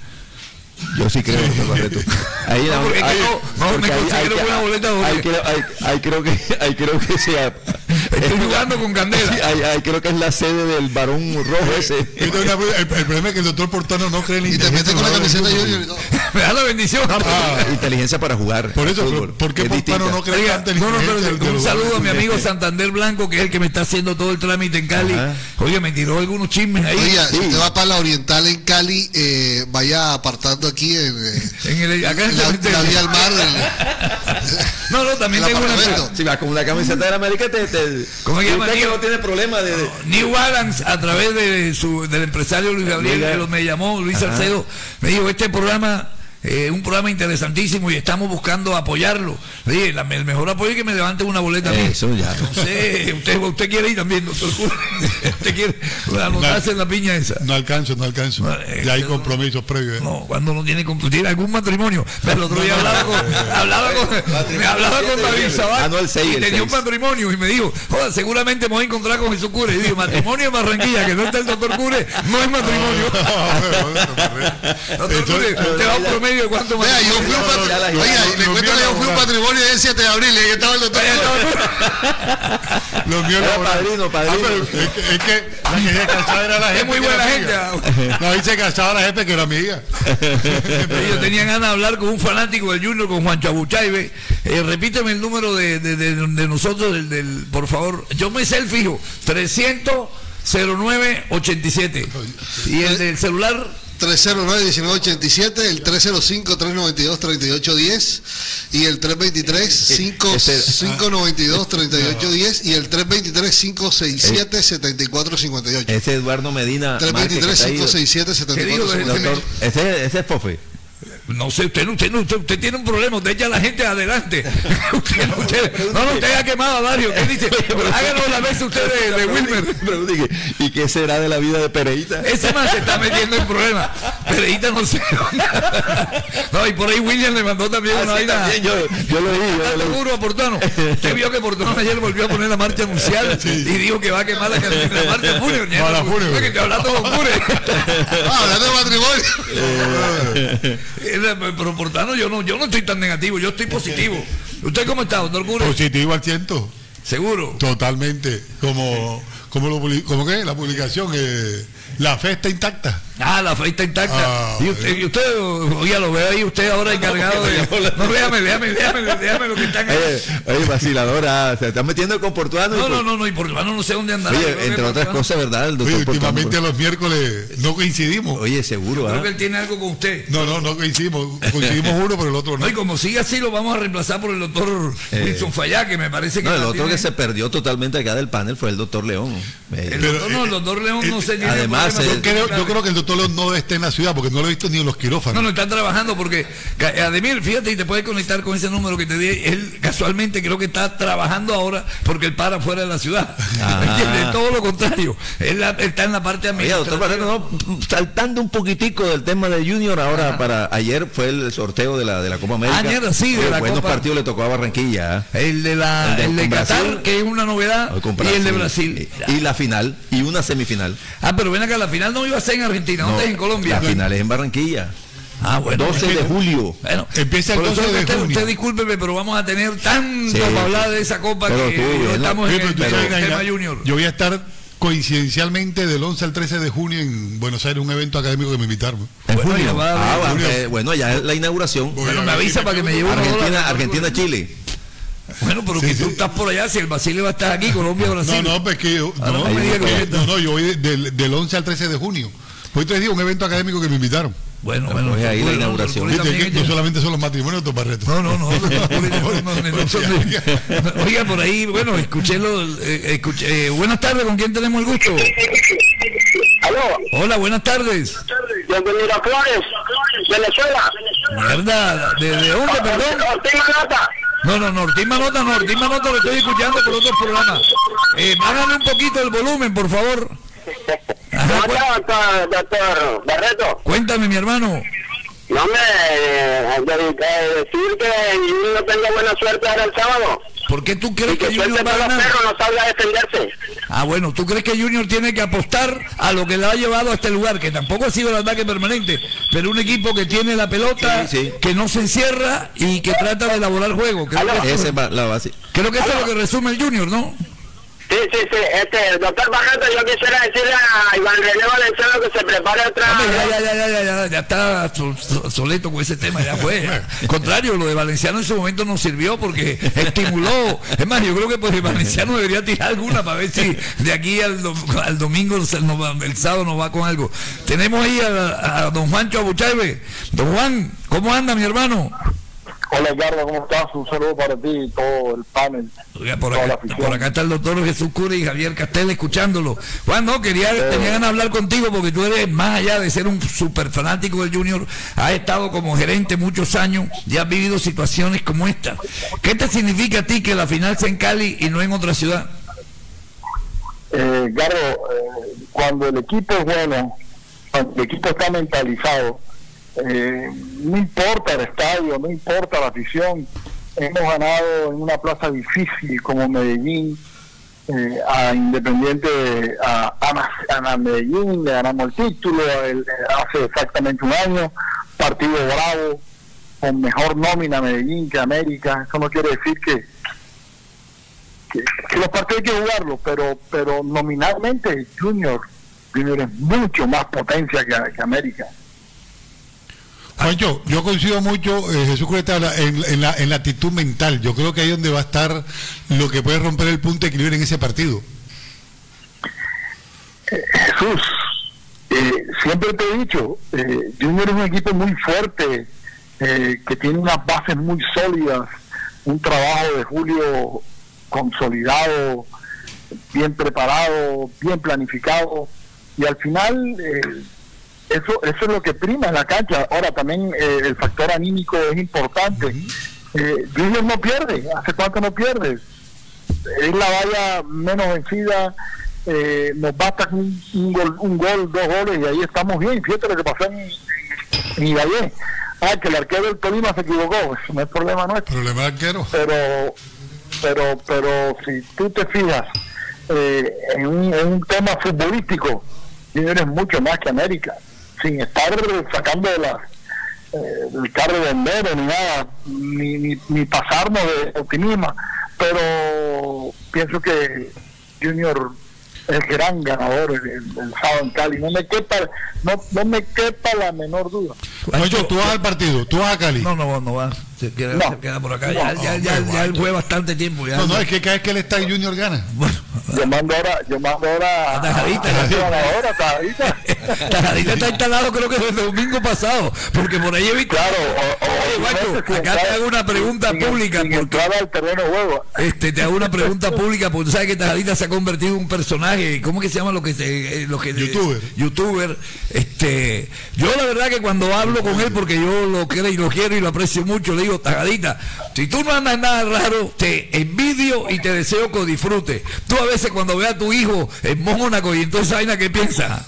Yo sí creo, doctor Barreto. Ahí, No, porque ahí- no, no, porque me ahí- consiguieron ahí- una boleta doble. ahí creo- ahí- ahí creo que ahí creo que sea Estoy jugando con candela. Sí, ahí, ahí creo que es la sede del varón rojo ese. Yo tengo una- el, el problema es que el doctor Portano no cree en la Y te metes con la camiseta de Junior y todo. Me da la bendición. Ah. Inteligencia para jugar. Por eso, fútbol. ¿por qué Es Portano distinta. no cree Oiga, tanta no, no, inteligencia pero del- del un saludo a mi jugador? amigo Santander Blanco, que es el que me está haciendo todo el trámite en Cali. Ajá. Oye, me tiró algunos chismes ahí. Oiga, Sí. si usted va para la Oriental en Cali, eh, vaya apartando aquí en, eh, En el, acá en el la, cementerio. la vía al mar. del- No, no, también el tengo una. apartamento. Si vas con una camiseta de la América, te, te ¿Cómo se llama, usted que tío? no tiene problema de, de- New Balance, a través de su, del empresario Luis Gabriel, Diga. que lo- me llamó, Luis Ajá. Salcedo, me dijo, este programa es un programa interesantísimo y estamos buscando apoyarlo. Le dije, la- el mejor apoyo es que me levanten una boleta a mí. Eso ya. Entonces, usted, usted quiere ir también, doctor Cura. Usted quiere anotarse en la piña esa. No alcanzo, no alcanzo. No, eh, Ya hay no- compromisos previos. ¿eh? No, cuando no tiene, comp- tiene algún matrimonio. Pero el otro día hablaba con, hablaba con, me hablaba con David Sabat, Ah, no, el seis, y el tenía un seis. matrimonio y me dijo, joder, seguramente me voy a encontrar con Jesús Cure. Y digo, matrimonio en Barranquilla, que no está el doctor Cure, no es matrimonio. Doctor Cure, ¿usted va a un promedio de cuánto Vea, yo fui un no, patri- ya la- Oiga, ya, y le lo cuento mío que yo fui un laboral. patrimonio del siete de abril y ahí estaba el doctor. Los míos Era laborales. padrino, padrino. Ah, pero es, que, es que la que se casaba era la gente. Es muy que buena era gente. amiga. No, ahí se casaba la gente que era amiga. Yo tenía ganas de hablar con un fanático del Junior, con Juan Chabuchaibe. Eh, repíteme el número de, de, de, de nosotros, del, del, por favor. Yo me sé el fijo, trescientos cero nueve ochenta y siete. Y el del celular, tres cero nueve, diecinueve ochenta y siete, el tres cero cinco, tres noventa y dos, treinta y ocho diez y el tres veintitrés, cinco noventa y dos, treinta y ocho diez y el tres veintitrés, cinco sesenta y siete, setenta y cuatro cincuenta y ocho. Ese Eduardo Medina. tres Márquez, que veintitrés, está ahí. cinco sesenta y siete, setenta y cuatro ¿Qué dijo? cincuenta y ocho. Doctor, ese, ese es Fofe. no sé, usted, no- usted, no- usted, usted tiene un problema, usted echa a la gente adelante. usted, no, usted, no, no, usted ha quemado a Dario. ¿Qué dice? Háganos la vez usted de, de Wilmer. Pero dije, ¿y qué será de la vida de Pereira? Ese más se está metiendo en problemas. Pereita no sé. No, y por ahí William le mandó también Ah, una sí, vaina. también, yo, yo lo vi. Yo lo vi. Seguro a Portano. Usted vio que Portano ayer volvió a poner la marcha anuncial y dijo que va a quemar la, la marcha fúnebre. No, la fúnebre. Fue que estoy hablando con Cure. Ah, hablando de matrimonio. Eh, Pero Portano, yo no, yo no estoy tan negativo, yo estoy positivo. ¿Usted cómo está, doctor Cure? Positivo al ciento. Seguro. Totalmente. Como, como, lo, publi- como que la publicación, eh, la fe está intacta. Ah, la fe está intacta. Ah, y usted, y usted, oiga, lo veo ahí, usted ahora encargado de. No, déjame, déjame, déjame, déjame lo que están ahí. Oye, oye, vaciladora, se está metiendo con Portuano. y No, por- no, no, no, y Portano no sé dónde andará. Yo Oye, creo que entre otras Portano- cosas, ¿verdad? El doctor Oye, Portuano. últimamente los miércoles no coincidimos. Oye, seguro, Creo ¿ah? que él tiene algo con usted. No, no, no coincidimos. Coincidimos uno, pero el otro no. No, y como sigue así, lo vamos a reemplazar por el doctor Eh, Wilson Fallá, que me parece que. No, el la otro tiene- que se perdió totalmente acá del panel fue el doctor León. Eh, El Pero, doctor, no, el eh, doctor León no eh, se tiene. además, problemas eh, con- Creo- yo creo que el doctor León no esté en la ciudad porque no lo he visto ni en los quirófanos. No, no, están trabajando porque, ca- Ademir, fíjate, y te puedes conectar con ese número que te di. Él casualmente creo que está trabajando ahora porque él para fuera de la ciudad. Ajá. ¿Entiendes? Todo lo contrario. Él, la- él está en la parte Oye, doctor administrativa. Barrero, no, saltando un poquitico del tema de Junior, ahora Ajá. para ayer fue el sorteo de la, de la Copa América. Ah, mierda, sí, de Oye, la buenos Copa. partidos le tocó a Barranquilla. ¿ah? El de, la, El de- el de con Qatar, Brasil. que es una novedad, Hoy con y el de Brasil. Y, y la final, y una semifinal. Ah, pero ven acá, la final no iba a ser en Argentina, no, No, es en Colombia. La final es en Barranquilla. Ah, bueno. doce es que- de julio. Bueno, Empieza el por eso doce de usted, junio. usted discúlpeme, pero vamos a tener tanto Sí, para hablar sí. de esa copa Pero que tú, hoy bien, estamos Oye, en pero el, tú en sabes, el Naina, tema Junior. yo voy a estar coincidencialmente del once al trece de junio en Buenos Aires, un evento académico que me invitaron. En Bueno, junio. ya va a Ah, haber- bueno, junio. eh, bueno, ya es la inauguración. Voy Bueno, a me ver avisa si para que me lleve unos Argentina, dólares. Argentina, Chile. Bueno, pero sí, que sí. Tú estás por allá, si el Basilio va a estar aquí, Colombia, Brasil. No, no, pues que yo, no, no, me diga que no, no, yo voy del, del once al trece de junio. Hoy tres días un evento académico que me invitaron. Bueno, bueno, pues ahí la inauguración. Viste que no solamente son los matrimonios, Toparreto. No, no, no. Oiga, por ahí, bueno, escuché lo, eh, escuché, eh, buenas tardes, ¿con quién tenemos el gusto? Aló. Hola, buenas tardes. Desde Miraflores, Venezuela. Mierda, ¿de, de dónde, perdón? Ortiz Manota. No, no, no, Ortiz Manota, no, Ortiz Manota lo estoy escuchando por otros programas. Eh, bájale un poquito el volumen, por favor. Ajá, ¿cómo está, doctor, doctor Barreto? Cuéntame, mi hermano. No me eh, decir que yo no tenga buena suerte ahora el sábado. ¿Por qué tú crees y que, que Junior va a ganar? Perros no salga a defenderse. Ah, bueno, ¿tú crees que Junior tiene que apostar a lo que le ha llevado a este lugar? Que tampoco ha sido el ataque permanente, pero un equipo que tiene la pelota, sí, sí. que no se encierra y que trata de elaborar juego. Creo que eso, Ese la base. Creo que eso es lo que resume el Junior, ¿no? Sí, sí, sí, este, doctor Barreto, yo quisiera decirle a Iván René Valenciano que se prepare otra... Hombre, ya, ya, ya, ya, ya, ya, ya está soleto con ese tema, ya fue. Al contrario, lo de Valenciano en su momento nos sirvió porque estimuló. Es más, yo creo que pues Valenciano debería tirar alguna para ver si de aquí al, al domingo, el, el sábado nos va con algo. Tenemos ahí a, a don Juancho Abuchaibe. Don Juan, ¿cómo anda, mi hermano? Hola, Edgardo, ¿cómo estás? Un saludo para ti y todo el panel. Oiga, por, acá, por acá está el doctor Jesús Curi y Javier Castel escuchándolo. Juan, no, quería, eh, tenía ganas de hablar contigo porque tú eres, más allá de ser un súper fanático del Junior, has estado como gerente muchos años y has vivido situaciones como esta. ¿Qué te significa a ti que la final sea en Cali y no en otra ciudad? Eh, Edgardo, eh, cuando el equipo es bueno, cuando el equipo está mentalizado, Eh, no importa el estadio, no importa la afición. Hemos ganado en una plaza difícil como Medellín, eh, a Independiente, a, a, a Medellín, le ganamos el título el, hace exactamente un año, partido bravo, con mejor nómina Medellín que América. Eso no quiere decir que, que, que los partidos hay que jugarlos, pero, pero nominalmente Junior, Junior es mucho más potencia que, que América. Juancho, yo coincido mucho, eh, Jesús Cureta, en, en, la, en la actitud mental. Yo creo que ahí es donde va a estar lo que puede romper el punto de equilibrio en ese partido. Eh, Jesús, eh, siempre te he dicho, eh, Junior es un equipo muy fuerte, eh, que tiene unas bases muy sólidas, un trabajo de Julio consolidado, bien preparado, bien planificado, y al final... Eh, Eso eso es lo que prima en la cancha. Ahora también eh, el factor anímico es importante. eh, Junior no pierde. ¿Hace cuánto no pierde? Es la valla menos vencida. Eh, nos basta un, un, gol, un gol, dos goles y ahí estamos bien. Fíjate lo que pasó en, en Ibagué. Ah, que el arquero del Tolima se equivocó. Eso no es problema nuestro. Problema del arquero. Pero, pero, pero si tú te fijas eh, en, un, en un tema futbolístico, Junior es mucho más que América, sin estar sacando de la, eh, del carro de bombero ni nada, ni, ni, ni pasarnos de optimismo, pero pienso que Junior es el gran ganador el, el, el sábado en Cali. No me quepa, no, no me quepa la menor duda. Oye, tú vas al partido, tú vas a Cali. No, no, no va. Se queda, no, se queda por acá. No, ya, no, ya, ya, no, ya él no, fue bastante tiempo. Ya, no, no, es que cada vez que él está en Junior gana. Bueno, yo mando ahora, yo mando ahora a Tajadita. Ahora, Tajadita. Tajadita está instalado creo que desde el domingo pasado, porque por ahí he visto. Claro, o, o, Oye, Guacho, acá te hago una pregunta sin, pública. Sin porque, al terreno de juego. Este, te hago una pregunta pública, porque tú sabes que Tajadita se ha convertido en un personaje, ¿cómo que se llama lo que se, lo que youtuber? Youtuber. Este, yo la verdad que cuando hablo con él, porque yo lo quiero y lo quiero y lo aprecio mucho, le digo, Tajadita, si tú no andas nada raro, te envidio y te deseo que disfrutes. Tú a veces cuando veas a tu hijo en Mónaco y entonces vaina, ¿qué piensas?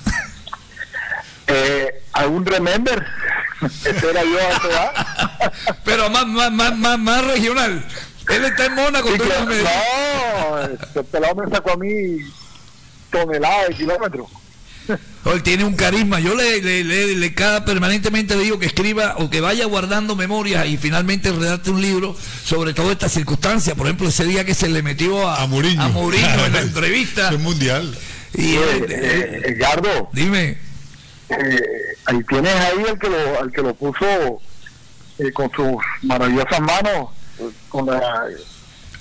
Eh, ¿Algún remember? Ese era yo a toda. Pero más, más, más, más, más regional. Él está en Mónaco. Sí, claro, me... No, este pelado me sacó a mí toneladas de kilómetros. Él tiene un carisma. Yo le, le, le, le cada permanentemente le digo que escriba o que vaya guardando memorias y finalmente redacte un libro sobre todas estas circunstancias. Por ejemplo, ese día que se le metió a, a Mourinho, a Mourinho en la entrevista. Es mundial. Y eh, él, eh, Edgardo, dime. Eh, ahí tienes ahí el que lo, al que lo puso eh, con sus maravillosas manos, con la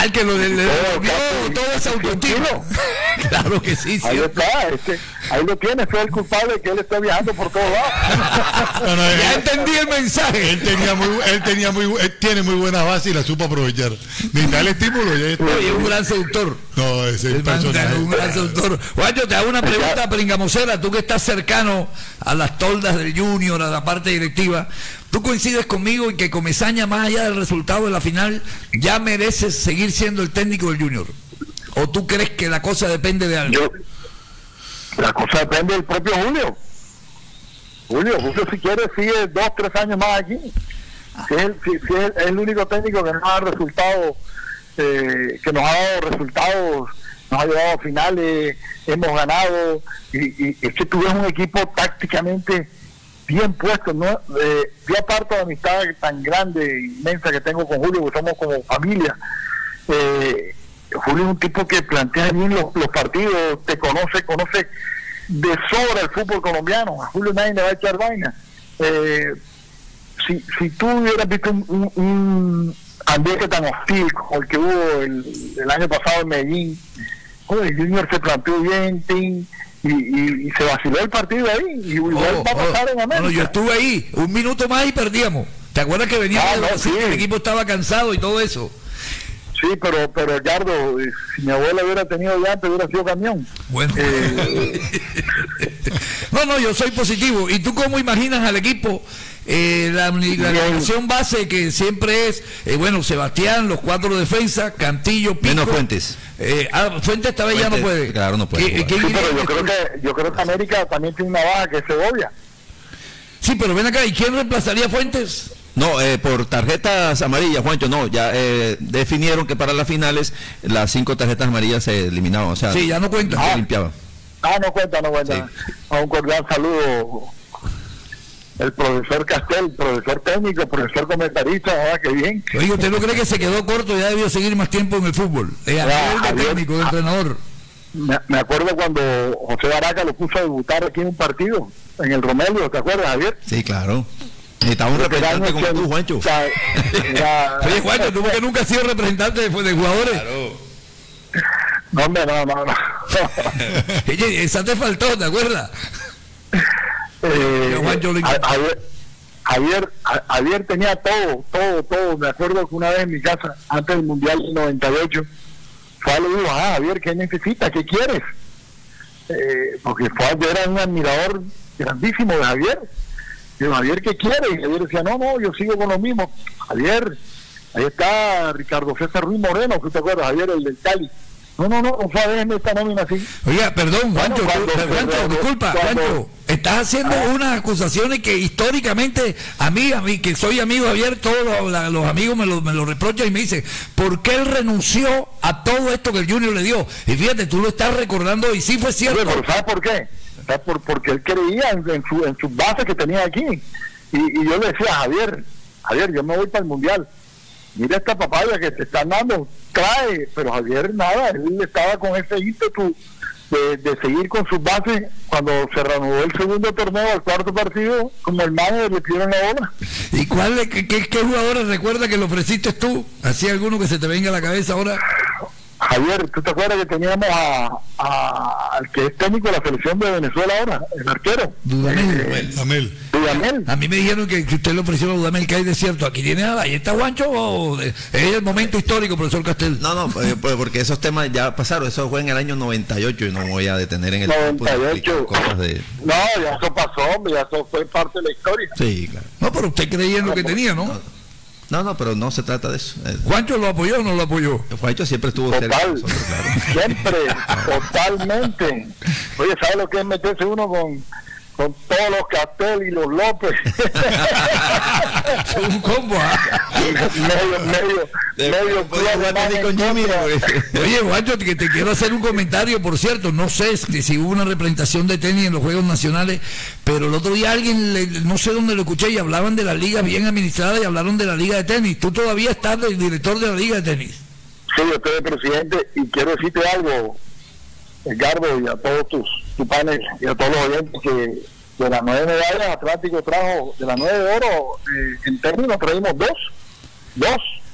Al que lo le, le devolvió toda esa autoestima. Claro que sí, sí. Ahí está, este, ahí lo tiene, fue el culpable que él está viajando por todos lados. No, no, Ya él, entendí el mensaje. él tenía muy, él tenía muy, él tiene muy buena base y la supo aprovechar. Necesita el estímulo, ya está. Oye, es un gran seductor. No, ese es el El man- personaje. un gran seductor. Juancho, te hago una pregunta pringamosera, tú que estás cercano a las toldas del Junior, a la parte directiva, ¿tú coincides conmigo en que Comesaña, más allá del resultado de la final, ya merece seguir siendo el técnico del Junior? ¿O tú crees que la cosa depende de algo? Yo, la cosa depende del propio Julio. Julio, Julio si quiere sigue dos, tres años más aquí. Si es, el, si, si es el único técnico que nos ha dado resultados, eh, que nos ha dado resultados, nos ha llevado a finales, hemos ganado, y, y es que tú ves un equipo tácticamente bien puesto, ¿no? Eh, yo aparto de la amistad tan grande, inmensa que tengo con Julio, que somos como familia. Eh, Julio es un tipo que plantea bien los, los partidos, te conoce, conoce de sobra el fútbol colombiano. A Julio nadie le va a echar vaina. Eh, si, si tú hubieras visto un, un, un ambiente tan hostil como el que hubo el, el año pasado en Medellín, joder, el Junior se planteó bien, tin, y, y, y se vaciló el partido ahí, y igual Oh, va a pasar oh, en América. no, yo estuve ahí, un minuto más y perdíamos. ¿Te acuerdas que veníamos Ah, de no, Brasil, sí. que el equipo estaba cansado y todo eso? Sí, pero, pero Yardo, eh, si mi abuela hubiera tenido llante, hubiera sido camión. Bueno. Eh, No, no, yo soy positivo. ¿Y tú cómo imaginas al equipo? Eh, la la alineación base que siempre es, eh, bueno, Sebastián, los cuatro defensas, Cantillo, Pico. Menos Fuentes. Eh, ah, Fuentes esta vez ya no Fuentes, puede. claro, no puede ¿Qué- jugar. qué sí, dirías pero yo que creo tú- que yo creo que América también tiene una baja que es Segovia. Sí, pero ven acá, ¿y quién reemplazaría a Fuentes? No, eh, por tarjetas amarillas, Juancho, no, ya eh, definieron que para las finales las cinco tarjetas amarillas se eliminaban, o sea, Sí, ya no cuentan. se Ah. limpiaban. Ah, no cuenta, no cuenta. Sí. A un cordial saludo. El profesor Castel, profesor técnico, profesor comentarista, ah, qué bien. Oye, ¿usted no cree que se quedó corto? Ya debió seguir más tiempo en el fútbol. Eh, a Ya, nivel de Javier, técnico, de ah, entrenador. Me, me acuerdo cuando José Baraca lo puso a debutar aquí en un partido, en el Romelio, ¿te acuerdas, Javier? Sí, claro. Necesitaba un representante como tú, Juancho. O sea, era- Oye, Juancho, tú que nunca has sido representante de, de jugadores. No, hombre, no, no, no. Oye, esa te faltó, ¿te acuerdas? Eh, Yo, Juancho, le- a- Javier, Javier, a- Javier tenía todo, todo, todo. Me acuerdo que una vez en mi casa, antes del Mundial del noventa y ocho, fue a le dijo, ah, Javier, ¿qué necesitas? ¿Qué quieres? Eh, porque fue, yo era un admirador grandísimo de Javier. Digo, Javier, ¿qué quieres? Y Javier decía, no, no, yo sigo con lo mismo. Javier, ahí está Ricardo César Ruiz Moreno, ¿tú te acuerdas? Javier, el del Cali. No, no, no, no fue a déjeme esta nómina así. Oiga, perdón, Bueno, Juancho, cuando- tú- Juancho, cuando- disculpa, cuando- Juancho, estás haciendo Ah. unas acusaciones que históricamente a mí, a mí que soy amigo de Javier, todos los, la- los amigos me lo, me lo reprochan y me dicen, ¿por qué él renunció a todo esto que el Junior le dio? Y fíjate, tú lo estás recordando y sí fue cierto. Oye, pero ¿sabes por qué? ¿Sabes? Por, porque él creía en, en, su, en sus bases que tenía aquí. Y, y yo le decía, Javier, Javier, yo me voy para el Mundial. Mira esta papaya que te están dando, trae. Pero Javier, nada, él estaba con ese ímpetu de, de seguir con sus bases. Cuando se reanudó el segundo torneo, el cuarto partido, como el manager le pidieron la bola. ¿Y cuál, es- qué, qué, qué jugadores recuerda que lo ofreciste tú? ¿Así alguno que se te venga a la cabeza ahora? Javier, ¿tú te acuerdas que teníamos a, a- al que es técnico de la selección de Venezuela ahora, el arquero? Dudamel. Amel. Dudamel. A mí me dijeron que, que usted le ofreció a Dudamel que hay desierto. Aquí tiene a ahí está Juancho. O de- es el momento histórico, profesor Castel. No, no, eh, pues, porque esos temas ya pasaron, eso fue en el año noventa y ocho y no me voy a detener en el tiempo de noventa y explicar ocho. cosas de... No, ya eso pasó, hombre, ya eso fue parte de la historia. Sí, claro. No, pero usted creía en lo que tenía, ¿no? No, no, pero no se trata de eso. Eh, ¿Juancho lo apoyó o no lo apoyó? Juancho siempre estuvo cerca de Total, nosotros, claro. siempre, totalmente. Oye, ¿sabes lo que es meterse uno con, con todos los Castel y los López? Un combo, ¿ah? medio, medio, medio Podía club jugar alemán así con en Jimmy, contra. pues. Oye, Juancho, que te quiero hacer un comentario, por cierto, no sé si, si hubo una representación de tenis en los Juegos Nacionales, pero el otro día alguien, le- no sé dónde lo escuché, y hablaban de la liga bien administrada y hablaron de la liga de tenis. Tú todavía estás del director de la liga de tenis. Sí, yo estoy de presidente y quiero decirte algo, Edgardo, y a todos tus, tu panel y a todos los oyentes, que de las nueve medallas Atlántico trajo, de las nueve de oro, eh, en términos traímos dos, dos.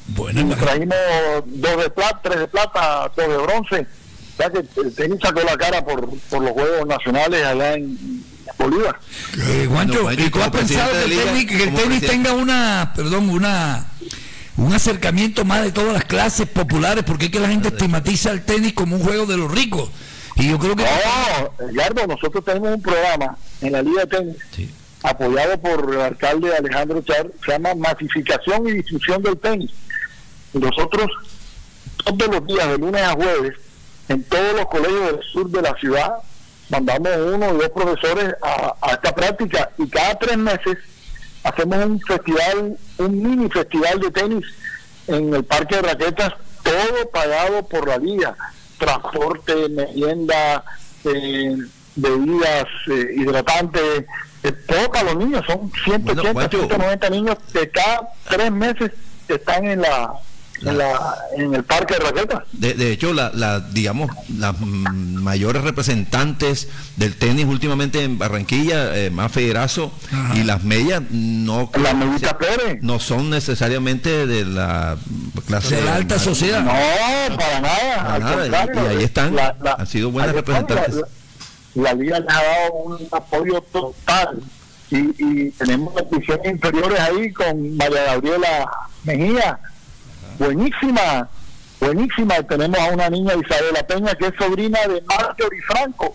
Bueno, y traímos dos de plata, tres de plata, dos de bronce. Ya que el tenis sacó la cara por, por los Juegos Nacionales allá en Bolívar. Eh, Juancho, Bueno, ¿y tú has pensado que el Liga, tenis, que el como tenis presidente. tenga una, perdón, una un acercamiento más de todas las clases populares? Porque es que la gente estigmatiza el tenis como un juego de los ricos. Y yo creo que... No, Edgardo, nosotros tenemos un programa en la Liga de Tenis, Sí. apoyado por el alcalde Alejandro Char, se llama Masificación y Difusión del Tenis. Y nosotros, todos los días, de lunes a jueves, en todos los colegios del sur de la ciudad, mandamos uno o dos profesores a, a esta práctica, y cada tres meses hacemos un festival, un mini festival de tenis en el Parque de Raquetas, todo pagado por la liga, transporte, merienda, eh, bebidas eh, hidratantes, eh, todo para los niños. Son ciento ochenta, Bueno, Juancho. ciento noventa niños que cada tres meses están en la en, la, en el Parque de Raquetas. De, de hecho, la, la, digamos, las mm, mayores representantes del tenis últimamente en Barranquilla, eh, más Federazo, Ajá. y las medias no, La Medita Pérez. no son necesariamente de la clase De la alta sociedad. No, para nada. Para al nada, contrario, y ahí están, han sido buenas ahí están, representantes. La, la, la liga les ha dado un apoyo total, y, y tenemos divisiones inferiores ahí con María Gabriela Mejía, buenísima, buenísima. Y tenemos a una niña, Isabela Peña, que es sobrina de Marjorie Franco.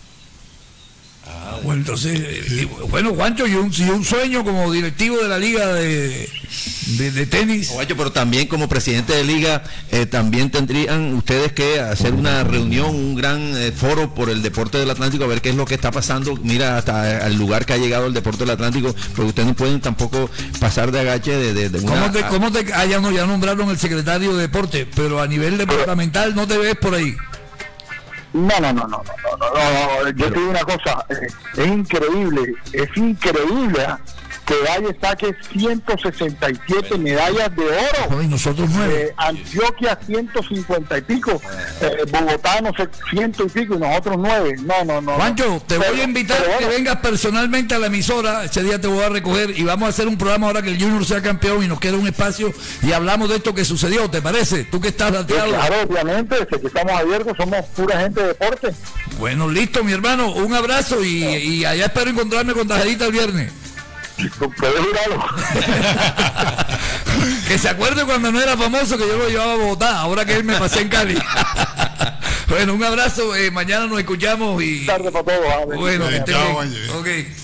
Ah, bueno, entonces, eh, bueno, Juancho, y un, y un sueño como directivo de la liga de, de, de tenis. Juancho, pero también como presidente de liga, eh, también tendrían ustedes que hacer una reunión, un gran eh, foro por el deporte del Atlántico, a ver qué es lo que está pasando. Mira hasta el lugar que ha llegado el deporte del Atlántico, porque ustedes no pueden tampoco pasar de agache de, de, de una... ¿Cómo te, cómo te ah, ya, no, ya nombraron el secretario de deporte, pero a nivel departamental no te ves por ahí? No, no, no, no, no, no, no, no. Yo te digo una cosa, eh, es increíble, es increíble ¿eh? que Valle saque ciento sesenta y siete medallas de oro. Y nosotros nueve. Eh, Antioquia ciento cincuenta y pico, eh, Bogotá no sé, ciento y pico, y nosotros nueve. No, no, no. Juancho, te Pero- voy a invitar pero a que bueno, vengas personalmente a la emisora. Ese día te voy a recoger y vamos a hacer un programa ahora que el Junior sea campeón y nos queda un espacio y hablamos de esto que sucedió. ¿Te parece? Tú que estás pues, dateado. claro, obviamente, desde que estamos abiertos, somos pura gente de deporte. Bueno, listo, mi hermano. Un abrazo y, y allá espero encontrarme con Tajerita el viernes. Puedes jurarlo. Que se acuerde cuando no era famoso que yo lo llevaba a Bogotá, ahora que él me pasé en Cali. Bueno, un abrazo. Eh, mañana nos escuchamos y. Tarde para todos. ¿eh? Bueno, que esté Chao, bien. Juancho. Ok.